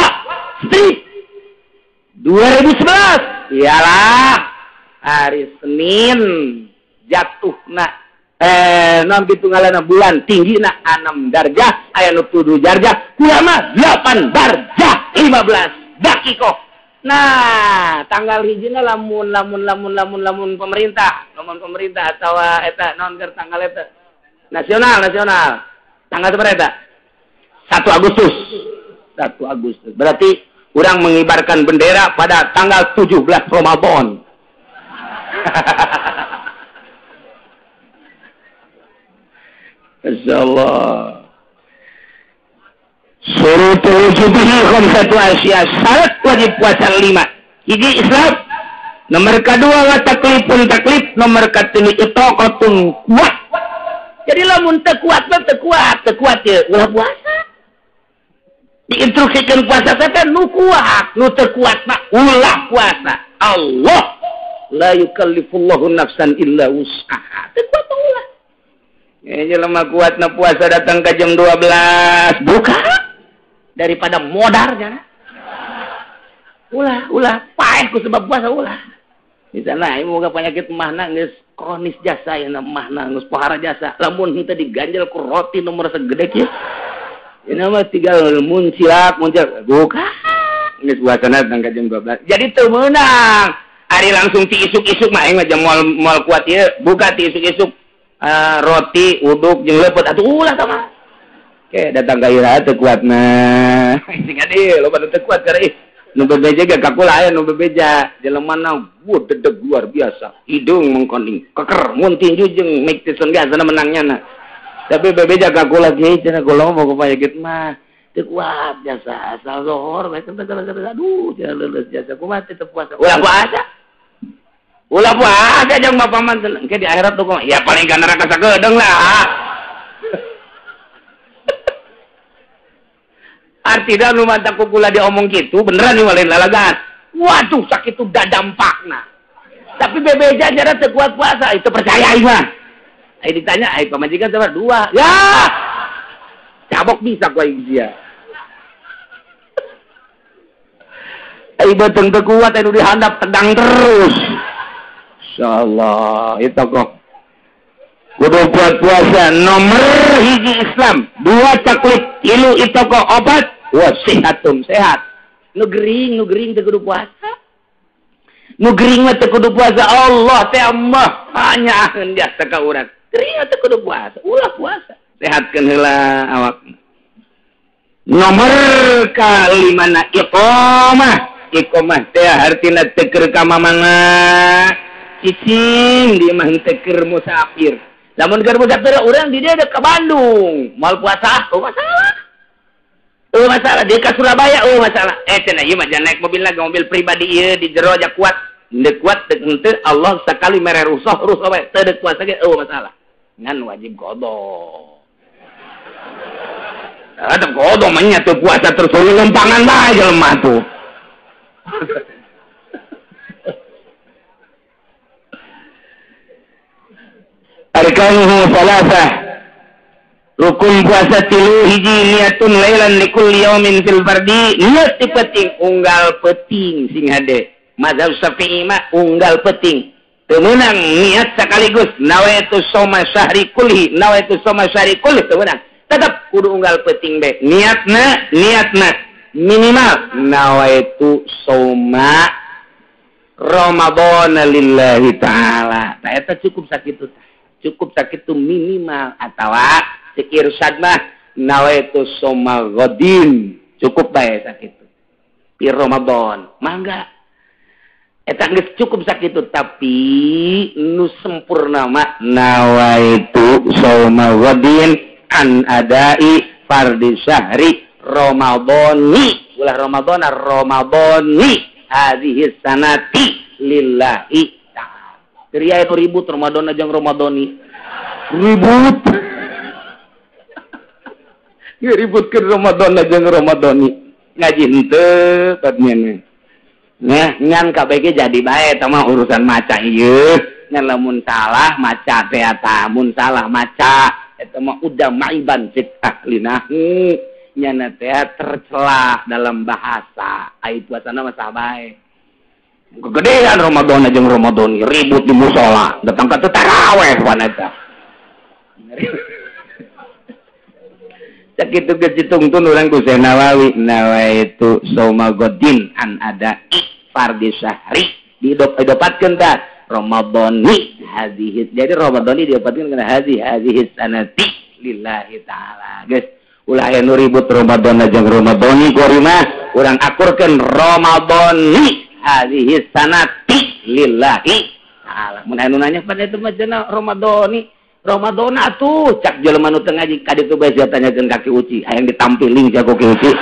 2011. Iyalah hari Senin jatuhna non gitu ngalana bulan tinggina 6 darjah aya nu 7 darjah kula mah 8 darjah 15 dakikoh Nah, tanggal hijina lamun pemerintah atau eta non keur tanggal eta. Nasional. Tanggal berapa eta? 1 Agustus. 1 Agustus. Berarti orang mengibarkan bendera pada tanggal 17 Ramadan. Insyaallah. Surutul wujubihi khamsatu asya. Syarat wajib puasa 5. Hiji Islam. Nomor kedua wa taklifun taklif. Nomor ketiga itaqatun kuat. Jadi lamun teu kuat mah teu kuat ya ulah puasa. Diinstruksikan puasa teh nu kuat, nu teu kuat mah ulah puasa. Allah la yukallifullahu nafsan illa wus'aha. Teu kuat ulah. Ya jelema kuatna puasa datang ke jam 12 buka daripada modarnya. Ulah paeh ku sebab puasa ulah. Misalnya ieu boga penyakit mahna geus kronis jasa ya mahna geus pohara jasa. Lamun henteu diganjel ku roti nomor segede kieu. Ini mah tinggal muncul buka. Geus puasana datang ke jam 12. Jadi teu meunang. Ari langsung ti isuk-isuk mah aing mah jam moal kuat ieu buka ti isuk-isuk roti uduk jeung leupeut atuh ulah tah mah. Oke, datang ka ira teu kuatna. Sing adi loba teu kuat kareh. Nu bebeja ge kakula aya nu bebeja. Jelemana dedeg luar biasa. Hidung mengkoning, keker mun tinju jeung Mike Tyson biasana menangnya na. Tapi bebeja kakula ge cenah golong mau penyakit mah teu kuat biasa asal zohor bae teh gara-gara aduh cenah leuleus biasa kumaha teh puasa. Ulah puasa jeung bapak manten engke di akhirat tuh ya paling ka neraka sagedeung lah. Artinya nu mantap kukula diomong gitu beneran nih walain lalagan. Waduh sakit itu dah dampakna. Tapi bebeja jara teu kuat puasa itu percaya aing mah. Aing ditanya aing pamajikan sabar 2. Ya. Cabok bisa ku aing dia. Aing beteng teu kuat anu dihandap tendang terus. Insyaallah itu kok. Kudu kuat puasa nomor hiji Islam, 2 taklif, 3 itu kok obat, wasihatum sehat. Nu gering teu kudu puasa. Nu gering mah teu kudu puasa. Allah teh mah hanyaeun jasa ka urang. Gering teu kudu puasa, ulah puasa. Sehatkeun heula awak. Nomor kalimana iqamah teh artina teu keur ka mamana. Cicing di mah teu keur musafir. Lamun keur musafir urang di dia ke Bandung, moal puasa masalah. Dia ke Surabaya masalah. Cenah ieu mah jangan naik mobil lagi, mobil pribadi ieu di jero aja kuat. Deuk kuat deuk henteu Allah sakali mere rusuh bae teu deuk puasa ge masalah. Ngan wajib qada. Ada qada mah nya teu puasa terus lempangan bae jelema tuh. Arkanuhu salasah. Rukun puasa 3 hiji niatun lailan likulli yaumin fil fardi. Niat ti penting unggal penting sing hade. Mazhab Syafi'i mah unggal penting. Teu meunang niat sakaligus nawaitu shauma syahri kulli teu meunang. Tetep kudu unggal penting be. Niatna minimal nawaitu shauma Ramadan lillahi taala. Tah eta cukup sakitu tah. Cukup sakit itu minimal atau sekirsyad mah nawaitu shauma ghadin cukup bae sakitu di Ramadan mangga eta geus cukup sakitu tapi nu sempurna mah nawaitu shauma ghadin an adai fardhi syahri ramadhani ulah ramadhani hadhihi sanati lillahi Ria itu ribut Ramadan aja Ramadhani. Ribut ke Ramadan aja Ramadhani. Ngaji henteu katanya. Nah, ngan kabeh jadi bae eta mah urusan maca ieu. Ngan lamun salah maca teh eta, mun salah maca eta mah udah maiban cek ahlina. Nyana teh tercela dalam bahasa. Ai puasana mah sah bae. Kegedean Ramadan aja Ramadan ribut di musola datang ke taraweh wanita sakitu geus ditungtun urang ku Syekh Nawawi nawaitu shauma ghadin an adai fardhi syahri didapatkeun tah Ramadhani hadhihi. Jadi Ramadhani didapatkeun kana hadhihi sanati lillahi taala. Geus ulah aya nu ribut Ramadan jeung Ramadhani kuari mah urang akurkeun Ramadhani hadhihi sanati lillahi taala. Mun anu nanya pada itu mah cenah Ramadhani Ramadona atuh cak jelema nu teu ngaji ka ditu bae tanyakeun ka Ki Uci hayang ditampiling jago Ki Uci.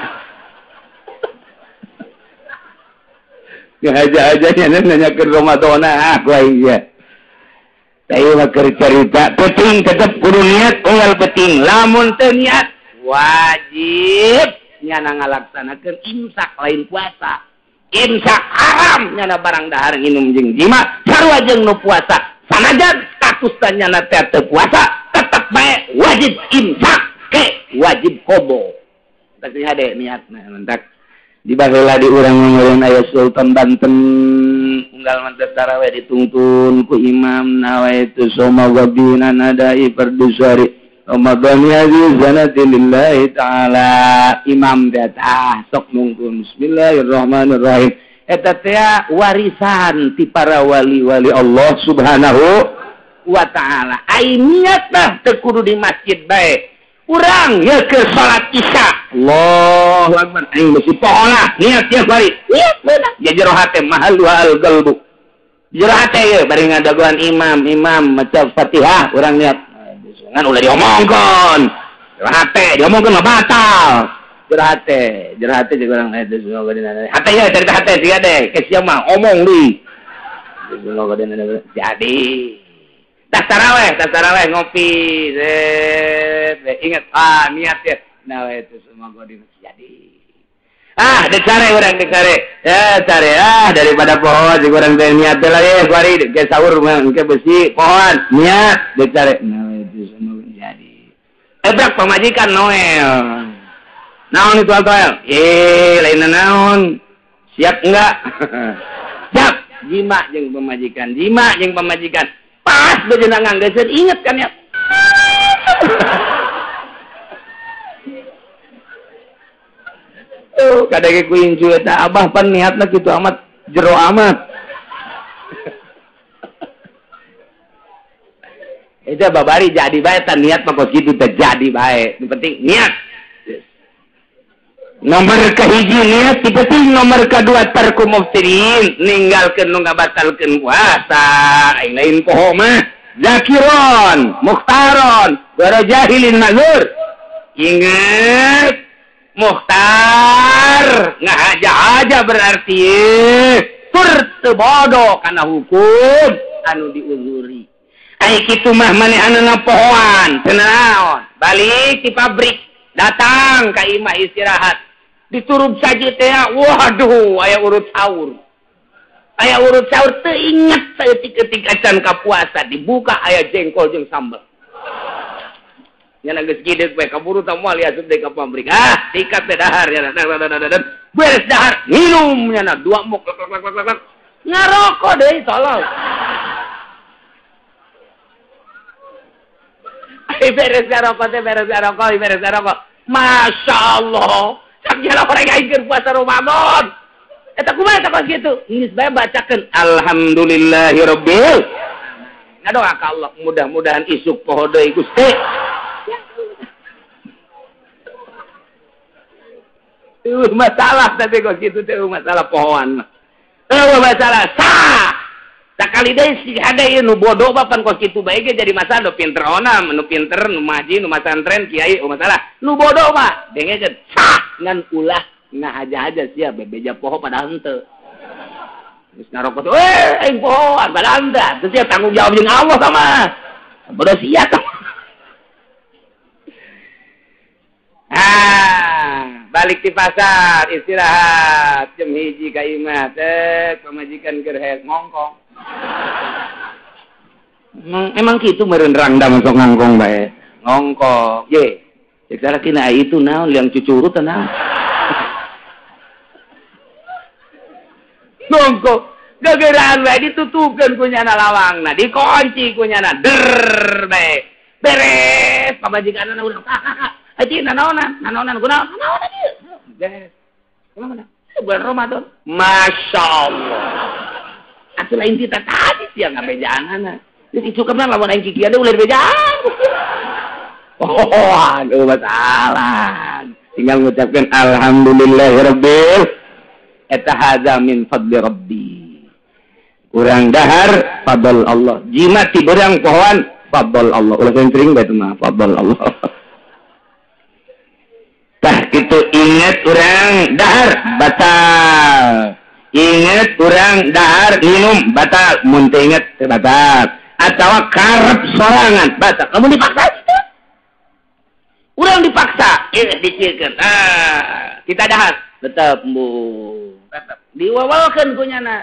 Ya aja-ajanya nanyakeun Ramadona aku aya. Saya mah keur carita penting tetep kudu niat unggal penting lamun teu niat wajib nyana ngalaksanakeun imsak lain puasa. Imsak haram nyana barang dahar nginum jeung jima sarua jeung nu puasa. Sanajan statusnya nanti teu puasa tetap baik wajib imsak ke wajib kobo. Tapi hade niatna mentak di baheula di urang ngeureun aya Sultan Banten unggal mantep tarawih ditungtun ku imam nawaitu soma wabina nadai fardusari Ramadan hadhihi sanati lillahi taala. Imam datah sok nungtun bismillahirrahmanirrahim. Eta teh warisan ti para wali-wali Allah Subhanahu wa taala. Ai niatna teu kudu di masjid bae. Urang ye ke salat Isya. Allahu Akbar. Aing bisi poholah niat tiap hari. Niat beunang. Ya jero hate mahal wal qalbu. Jero hate ye bari ngadaguan imam maca Fatihah urang niat. Ngan ulah diomongkeun. Jero hate diomongkeun mah batal. Jerate juga orang itu semua gadina. Hate ya cerita hate dia deh. Kesian mah omong di. Semua gadina jadi. Tas taraweh ngopi. Ingat niat ya. Nah itu semua gadina jadi. Decare orang decare. Ya cari daripada pohon juga orang teh niat lah ya. Kuari ke sahur mah ke besi pohon niat decare. Nah itu semua jadi. Ebrak pemajikan Noel. Naon itu Altoel? Lain naon. Siap enggak? Siap. Jima jeung pemajikan. Pas bejeuna nganggeuskeun inget kan ya. Tuh kadang ku inju eta abah pan niatna kitu amat jero amat. Eta babari jadi bae tan niat mah kos kitu teh jadi bae. Yang penting niat. Nomor kahiji niat penting, nomor kedua tarku muftirin ninggalkeun nu ngabatalkeun puasa. Aing lain poho mah zakiron mukhtaron wara jahilin mazur. Ingat mukhtar ngahaja-haja berarti tur teu bodoh kana hukum anu diuzuri. Ai kitu mah manehanna pohoan teu naon balik ti pabrik datang ka imah istirahat diturub saja teh waduh aya urut sahur teu ingat saeutik-eutik acan ka puasa dibuka aya jengkol jeung sambal nya geus gideg we kaburu tah moal asup deui ka pabrik tikat teh dahar ya beres dahar minum nya 2 muk ngarokok deui tolong beres ngarokok Masya Allah sakjana orang yang puasa Ramadan. Eta kumaha tak gitu? Geus bae bacakeun alhamdulillahirabbil. Ngadoa ka Allah mudah-mudahan isuk poho deui Gusti. Masalah tapi kok gitu teh masalah pohoan mah. Masalah sah. Sakali deui si hade ieu nu bodoh bapan kos kitu bae ge jadi masalah nu pinter onam, nu pinter nu maji nu masantren kiai masalah. Nu bodoh mah dengekeun sah ngan ulah ngahaja-haja sia bebeja poho padahal henteu. Geus ngarokok aing pohoan padahal henteu. Teu sia tanggung jawab jeung Allah sama. Bodoh sia tah. Balik di pasar istirahat jam 1 ka imah teh pamajikan keur heek ngongkong. Emang gitu meureun rangdam sok ngangkong bae. Ngongkong. Ye. Cek salah kina itu naon liang cucurut teh naon. Ngongkong. Gageraan bae ditutupkeun ku nyana lawangna, dikunci ku nyana. Der bae. Beres pamajikanna urang. Kakak. Aji nanaonan kunaon? Nanaonan ieu. Beres. Kumaha? Bulan Ramadan. Masya Allah. Atuh lain kita tadi sih yang ngabejaan. Jadi cukupnya lawan aing kiki ada ulah bejaan. Oh, aduh masalah. Tinggal mengucapkan alhamdulillahirabbil eta hadza min fadli rabbi. Urang dahar fadl Allah. Jimat ti beurang pohon fadl Allah. Ulah sering bae mah fadl Allah. Tah itu ingat orang dahar batal. Ingat orang dahar minum batal. Mun teu inget batal. Atawa karep sorangan batal. Kamu dipaksa itu. Urang dipaksa, dicikeun. Kita dahar tetep bu. Tetep diwawalkeun ku nyana.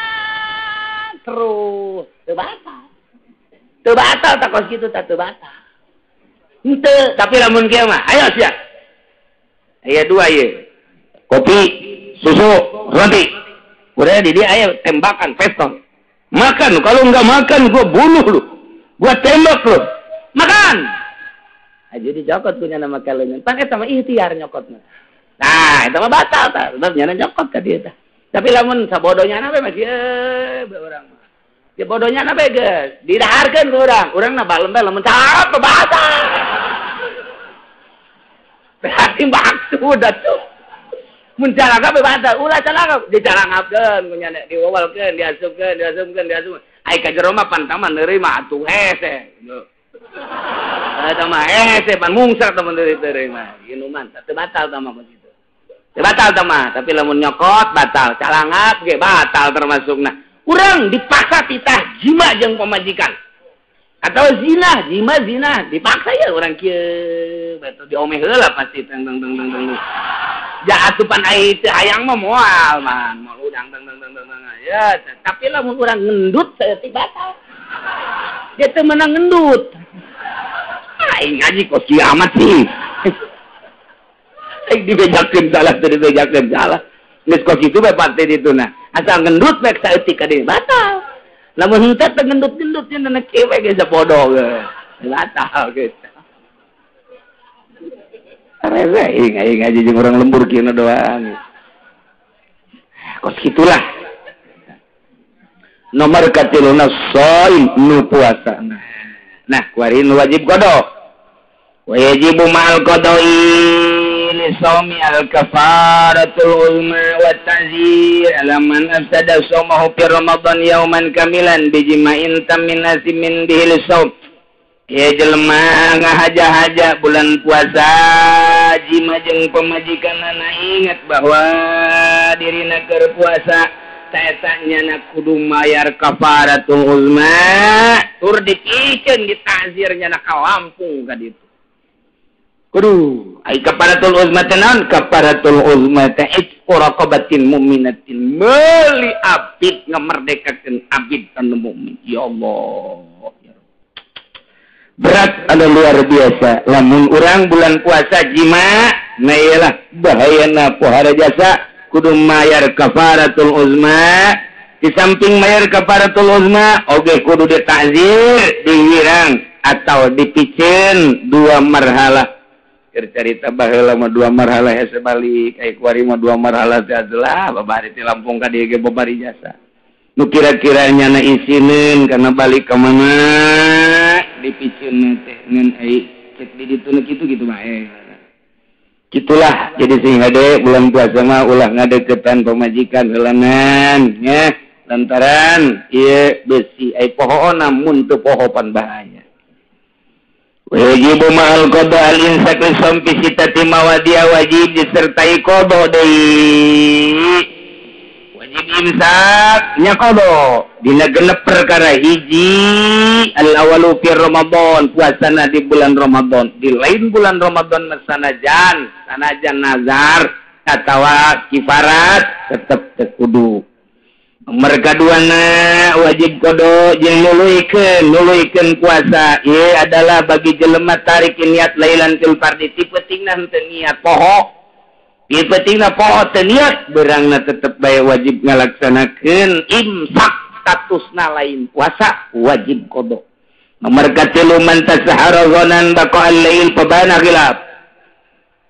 Terus teu batal. Teu batal tak kos kitu teu batal. Henteu, tapi lamun kieu mah ayo sia. Aya dua ye. Kopi, susu, roti. Udah di dia aya tembakan, pistol. Makan, kalau enggak makan gua bunuh lu. Gua tembak lu. Makan. Aja dijokot punya nama kalian. Pan eta mah ikhtiar nyokotna. Nah, eta mah batal tah. Tetep nyana nyokot ka dieu tah. Tapi lamun sabodonya we masih urang mah. Dia bodohnya we geus. Didaharkeun ku urang. Urang na balem bae lamun capek batal. Berarti maksud atuh. Mun calaka be batal, ulah calaka dicarangapkeun ku nya diwawalkeun, diasupkeun. Ai ka jero mah pantaman neureuy atuh hese. Eta mah hese pan mungsar teman deui mah. Ieu mah teu batal tah mah kitu. Teu batal tah mah, tapi lamun nyokot batal, calangap ge batal termasukna. Urang dipaksa titah jima jeung pamajikan. Atau zina, zina dipaksa ya orang kieu betul diomeh heula pasti teng. Ja asupan ai teu hayang mah moal man, moal udang teng. Ya, tapi lamun urang ngendut saeutik batal. Dia teu meunang ngendut. Aing ngaji kos kiamat sih. Aing dibejakeun salah teu dibejakeun salah. Geus kos kitu bae pasti dituna. Asal ngendut bae saeutik ka dieu batal. Lamun henteu teh gendut-gendutnya nenek cewek ge sapodo ge. Batal gitu. Rese aing ngaji jeung urang lembur kieu doang. Kos kitulah. Nomor katiluna shaim nu puasa. Nah, kuari nu wajib qada. Wajibu ma'al qada'i li shaumi al-kafaratul uzma wa ta'zir ala man afsada shaumahu fi ramadan yauman kamilan bijima'in tammin nasimin bihil shaum. Ya jelema ngahaja-haja bulan puasa jima jeung pamajikanna ingat bahwa dirina keur puasa eta nyana kudu mayar kafaratul uzma tur dipikeun ditazir nyana ka Lampung ka ditu. Kudu ai kafaratul uzma teh naon? Kafaratul uzma teh itqu raqabatin mu'minatin meuli abid ngamerdekakeun abid anu mukmin. Ya Allah. Berat ada luar biasa. Lamun urang bulan puasa jima, nah iyalah bahayana pohara jasa kudu mayar kafaratul uzma. Di samping mayar kafaratul uzma, oge kudu ditakzir, diwirang atau dipicen 2 marhalah. Cerita baheula mah 2 marhalah hese balik, ai kuari mah 2 marhalah teh adalah babari ti Lampung ka dieu ge babari jasa. Nu kira-kiranya na isinin karena balik ke mana dipicen teh ngan ai cek di ditu kitu mah gitulah. Jadi sehingga deh bulan puasa mah ulah ngadeukeutan pamajikan heulanan nya lantaran ieu besi ai pohona mun teu pohopan bahaya. Wajib ma'al qada al-insak li sampi sitati mawadi'a wajib disertai qada deui. Wajib imsak nya qada dina genep perkara hiji al-awalu fi Ramadan, puasana di bulan Ramadan. Di lain bulan Ramadan sanajan nazar atawa kifarat tetep teu kudu. Nomor kaduana wajib qada jeung nuluykeun puasa. Ieu adalah bagi jelema tarik niat lailan fil fardhi tipetingna henteu niat poho. Tipetingna poho teu niat beurangna tetep bae wajib ngalaksanakeun imsak statusna lain puasa wajib qada. Nomor katilu man tasahara ghanan baqa'al lail pabana khilaf.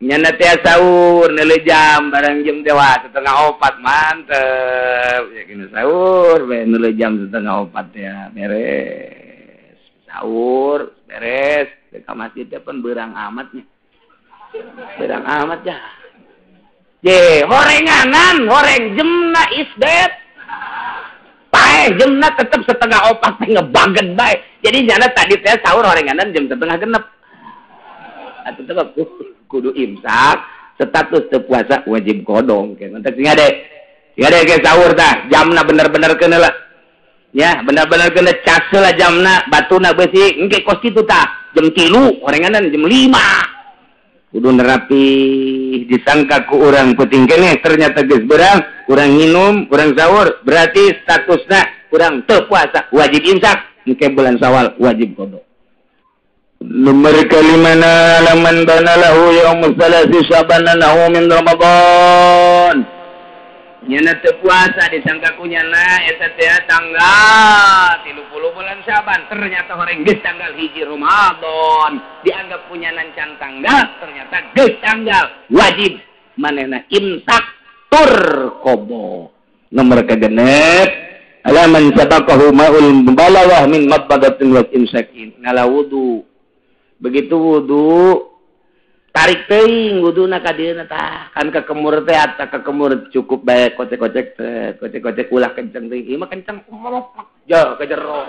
Nyana teh sahur neuleuh jam barang jam dewa 3:04 mantep. Ya kena sahur we neuleuh jam 3:04 ya beres. Sahur beres ka masjid teh pun beurang amat nya. Beurang amat ya. Ye, horenganan, horeng jemna is dead. Paeh jemna tetep 3:04 teh ngebaget bae. Jadi nyana tadi teh sahur horenganan jam 3:30. Atuh teh kudu imsak, status teu puasa wajib kodong. Mantap sing ade ke sahur tah, jamna bener-bener kena lah. Ya, bener-bener kena cas lah jamna, batuna besi, engke kos kitu tah. Jam 3, orenganan jam 5. Kudu nerapi disangka ku urang puting keneh ternyata geus beurang, urang nginum, urang sahur, berarti statusna urang teu puasa, wajib imsak. Engke bulan Syawal wajib kodong. Nomor kalimana laman bana lahu yaumul salasi syabana lahu min Ramadan. Nyana teu puasa disangka ku nyana eta teh tanggal 30 bulan Syaban, ternyata horeng geus tanggal 1 Ramadan. Dianggap punya can tanggal, ternyata geus tanggal. Wajib manehna imsak tur qobo. Nomor kagenep alaman sabaqahu ma'ul balawah min mabadatin wa imsakin. Ngala wudu. Begitu wudu tarik teuing wuduna ka dieuna tah kan ka kemur teh ata ka kemur cukup bae kocek ulah kenceng teuing ieu mah kenceng jo ka jero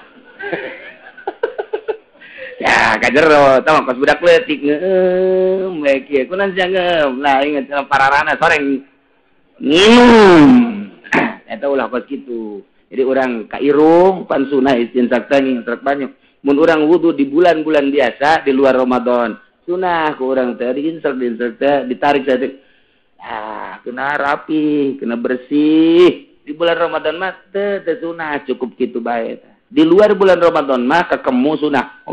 ya ka jero tah kos budak leutik ngeueum we kieu kunaon sia ngeueum lah inget pararana soreng nginum eta ulah kos kitu jadi urang ka irung pan sunah izin sakta ngintret banyak. Mun urang wudu di bulan-bulan biasa di luar Ramadan, sunah ku urang teh diinsert teh ditarik teh. Kena rapi, kena bersih. Di bulan Ramadan mah teh sunah cukup kitu bae. Di luar bulan Ramadan mah kakemu sunah.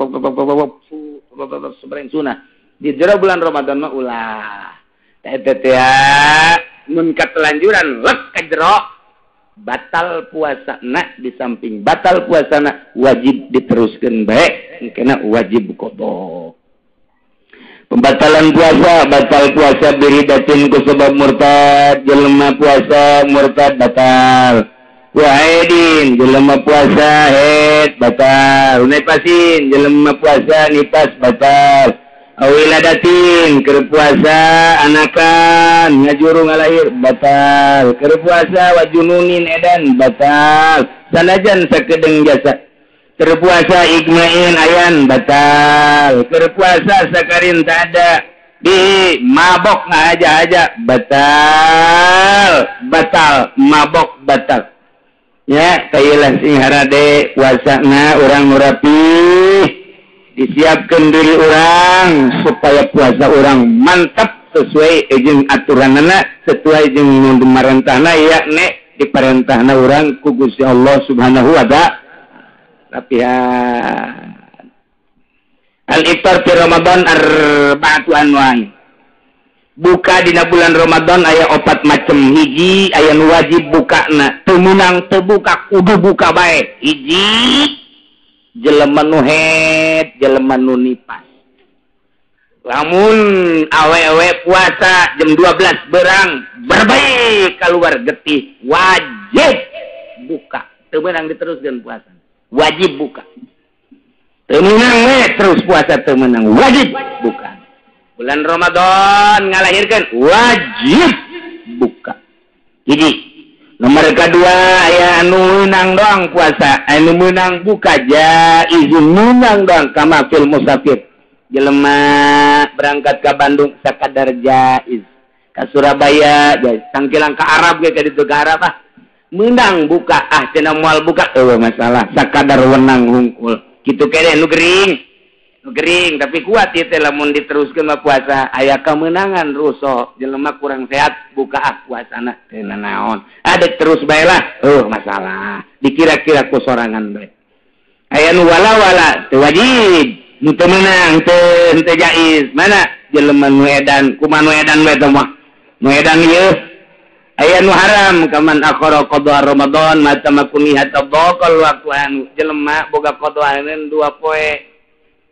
Sebereng sunah. Di jero bulan Ramadan mah ulah. Eta teh mun katelanjuran lek ka jero batal puasana di samping batal puasana wajib diteruskan baik kena wajib qada. Pembatalan puasa batal puasa biridatin ku sebab murtad jelema puasa murtad batal. Wahidin jelema puasa haid batal. Nipasin jelema puasa nipas batal. Awiladatin keur puasa anakan ngajuru ngalahir batal. Keur puasa wajununin edan batal. Sanajan sakedeng jasa. Keur puasa igmain ayan batal. Keur puasa sakarin tak ada di mabok ngaja-aja batal. Batal mabok batal. Ya, kailah sing harade puasana urang nurapih. Disiapkan diri orang supaya puasa orang mantap sesuai jeung aturanana sesuai jeung dimarentahna ya nek diperintahna orang ku Gusti Allah Subhanahu wa ta'ala. Lapihan al-iftar fi Ramadan arba'atu anwa'i. Buka dina bulan Ramadan aya 4 macem. Hiji aya nu wajib bukana, teu meunang teu buka kudu buka bae. Hiji jelema nu haid, jelema nu nipas. Lamun awe-awe puasa jam 12 berang berbaik keluar getih wajib buka. Teu meunang diteruskeun puasa. Wajib buka. Teu meunang we terus puasa teu meunang wajib buka. Bulan Ramadan ngalahirkeun wajib buka. Jadi nomor kedua aya anu meunang doang puasa, anu meunang buka jaizun meunang doang kama fil musafir. Jelema berangkat ke Bandung sakadar jaiz. Ka Surabaya jaiz. Tangkilang ka Arab ge ka ditu ka Arab meunang buka cenah moal buka eueuh masalah sakadar wenang hungkul. Kitu kene nu gering. Nu gering tapi kuat ieu teh lamun diteruskeun mah puasa aya kemenangan ruso jelema kurang sehat buka puasana teh naon. Ada terus bae lah. Masalah. Dikira-kira ku sorangan bae. Aya nu wala-wala teu wajib, nu teu meunang teu jaiz. Mana jelema nu edan, kumaha nu edan we teh mah. Nu edan ieu aya nu haram kaman akhara qada Ramadan mata makuni hatta dhaqal waqtu anu jelema boga qada 2 poe.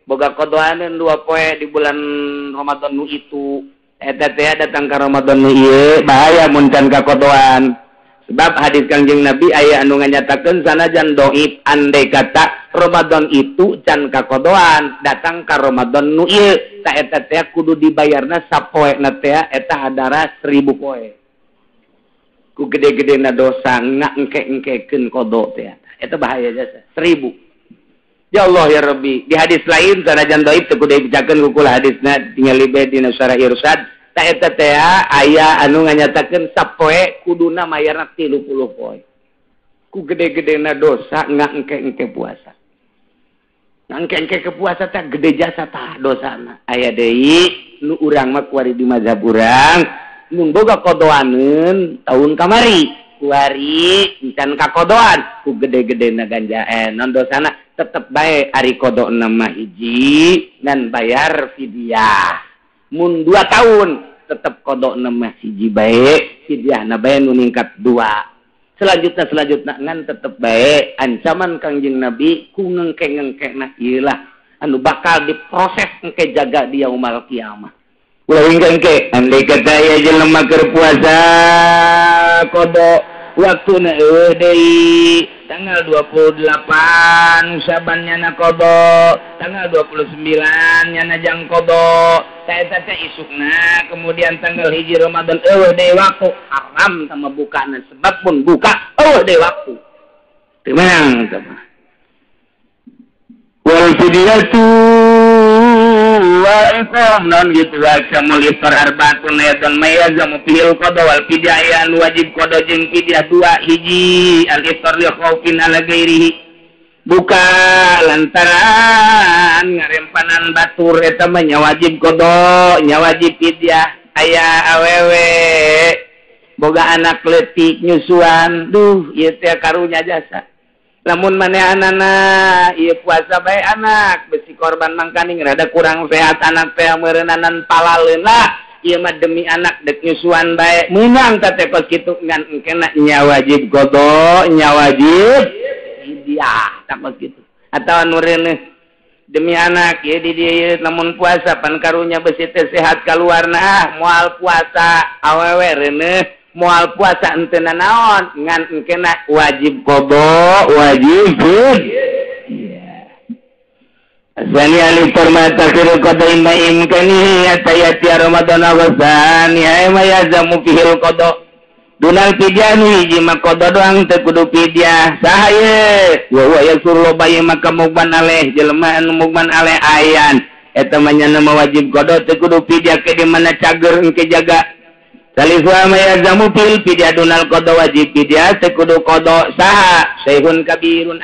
boga kodoaneun 2 poe di bulan Ramadan nu itu eta teh datang ka Ramadan nu ieu bahaya mun can kakodoan. Sebab hadis Kangjeng Nabi aya anu nganyatakeun sanajan dhaif andai kata Ramadan itu can kakodoan datang ka Ramadan nu ieu ta eta teh kudu dibayarna sapoena teh eta hadara 1000 poe. Ku gede-gedena dosa ngengke-engkekeun kodo teh eta bahaya jasa 1000. Ya Allah ya Rabbi, di hadis lain sanajan dhaif teh kudu dibacakeun ku kula hadisna tingali bae dina Syarah Irsyad ta eta teh aya anu nganyatakeun sapoe kuduna mayarna 30 poe. Ku gede-gedena dosa ngengke-engke puasa. Ngengke-engke ke puasa teh gede jasa tah dosana. Aya deui nu urang mah kuari di mazhab urang mun boga kodoaneun taun kamari kuari encan kakodoan ku gede-gedena ganjaen non dosana tetep bae ari kodo mah hiji dan bayar fidyah. Mun 2 tahun tetap kodok nama siji baik fidyah na bae nu ningkat 2 selanjutnya ngan tetap baik ancaman Kangjeng Nabi ku ngengke na iyalah anu bakal diproses engke jaga di yaumul kiamah ulah ngengke andai kata ya jelema keur puasa kodok waktuna deui tanggal 28 Syaban nyana kodo tanggal 29 nyana jang kodo eta teh isukna kemudian tanggal 1 Ramadan deui waktu haram sama bukana sebab pun buka deui waktu teu menang teh mah wal fidyatu wa iqam non gitu aja mulifar arbaatun dan mayazamu fil qada wal fidyah anu wajib qada jeung fidyah 2 hiji al iftar li khaufin ala ghairihi buka lantaran ngarempanan batur eta mah nya wajib qada nya wajib fidyah aya awewe boga anak leutik nyusuan duh ieu teh karunya jasa lamun manehanana ieu puasa bae anak besi korban mangkaning rada kurang sehat anak teh meureunanan palaleun lah ieu mah demi anak dek nyusuan bae meunang teh kos kitu ngan engkena nya wajib qada nya wajib fidyah tak kos kitu atawa nu reuneuh demi anak ieu di dieu lamun puasa pan karunya besi teh sehat kaluarna moal puasa awewe reuneuh moal puasa ente naon ngan engkena wajib qada wajib iya asani ali permata kira qada imaim kani atayati Ramadan awasan ya mayazamu fihil qada dunal fidyah hiji mah qada doang teu kudu fidyah sahaye wa yasurlo bayi maka mugban aleh jelema anu mugban aleh ayan eta mah nya wajib qada teu kudu fidyah ke di mana cager engke jaga Saliswa mayazamu fil fidyah dunal qada wajib fidyah tekudu qada saha sayhun kabirun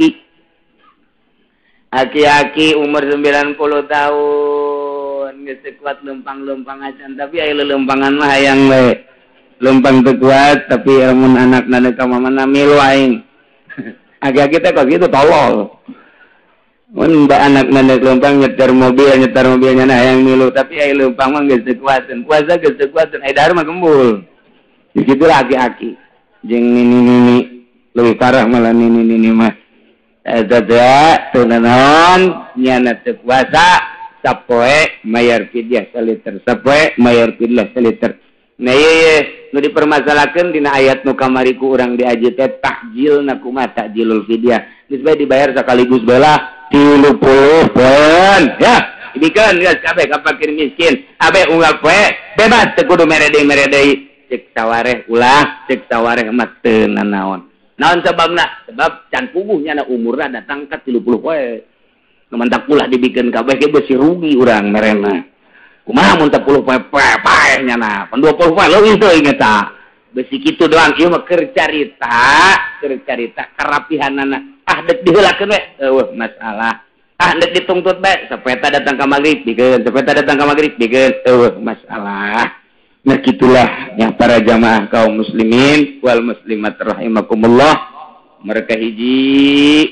aki-aki umur 90 tahun geus kuat lempang-lempang acan tapi aya lelempangan mah hayang we lempang teu kuat tapi mun anakna neuk mamana milu aing aki-aki teh kok kitu tolol mun mbak anak neuk lempang nyetir mobilnya nah hayang milu tapi aya lempang mah geus teu kuateun puasa geus teu kuateun aya dahar mah gembul disitulah aki-aki jeung nini leuwih parah malah nini mah eta teh teu naon nyana teu puasa sapoe mayar fidyah saliter sapoe mayar fidyah saliter nah ieu nu dipermasalakeun dina ayat nu kamari ku urang diaji teh takjilna kumaha takjilul fidyah geus bae dibayar sakaligus bae 30 poin ya dibikeun geus kabeh ka fakir miskin abe unggal poe bebas teu kudu merede cek sawareh ulah cek sawareh mah teu nanaon naon sebabna sebab can puguh nya umurna datang ka 30 poe mantak ulah dibikeun kabeh ge beusi rugi urang merena kumaha mun 10 poe paeh nya na 20 poe leuwih teuing eta beusi kitu doang ieu mah keur carita karapihanana dek diheulakeun we masalah dek ditungtut bae sapeta datang ka magrib dikeun sapeta datang ka magrib dikeun masalah nah gitulah ya para jamaah kaum muslimin wal muslimat rahimakumullah mereka hiji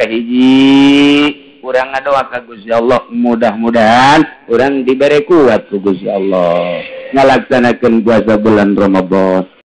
urang ngadoa ka Gusti Allah mudah-mudahan urang dibere kuat ku Gusti Allah ngalaksanakeun puasa bulan Ramadan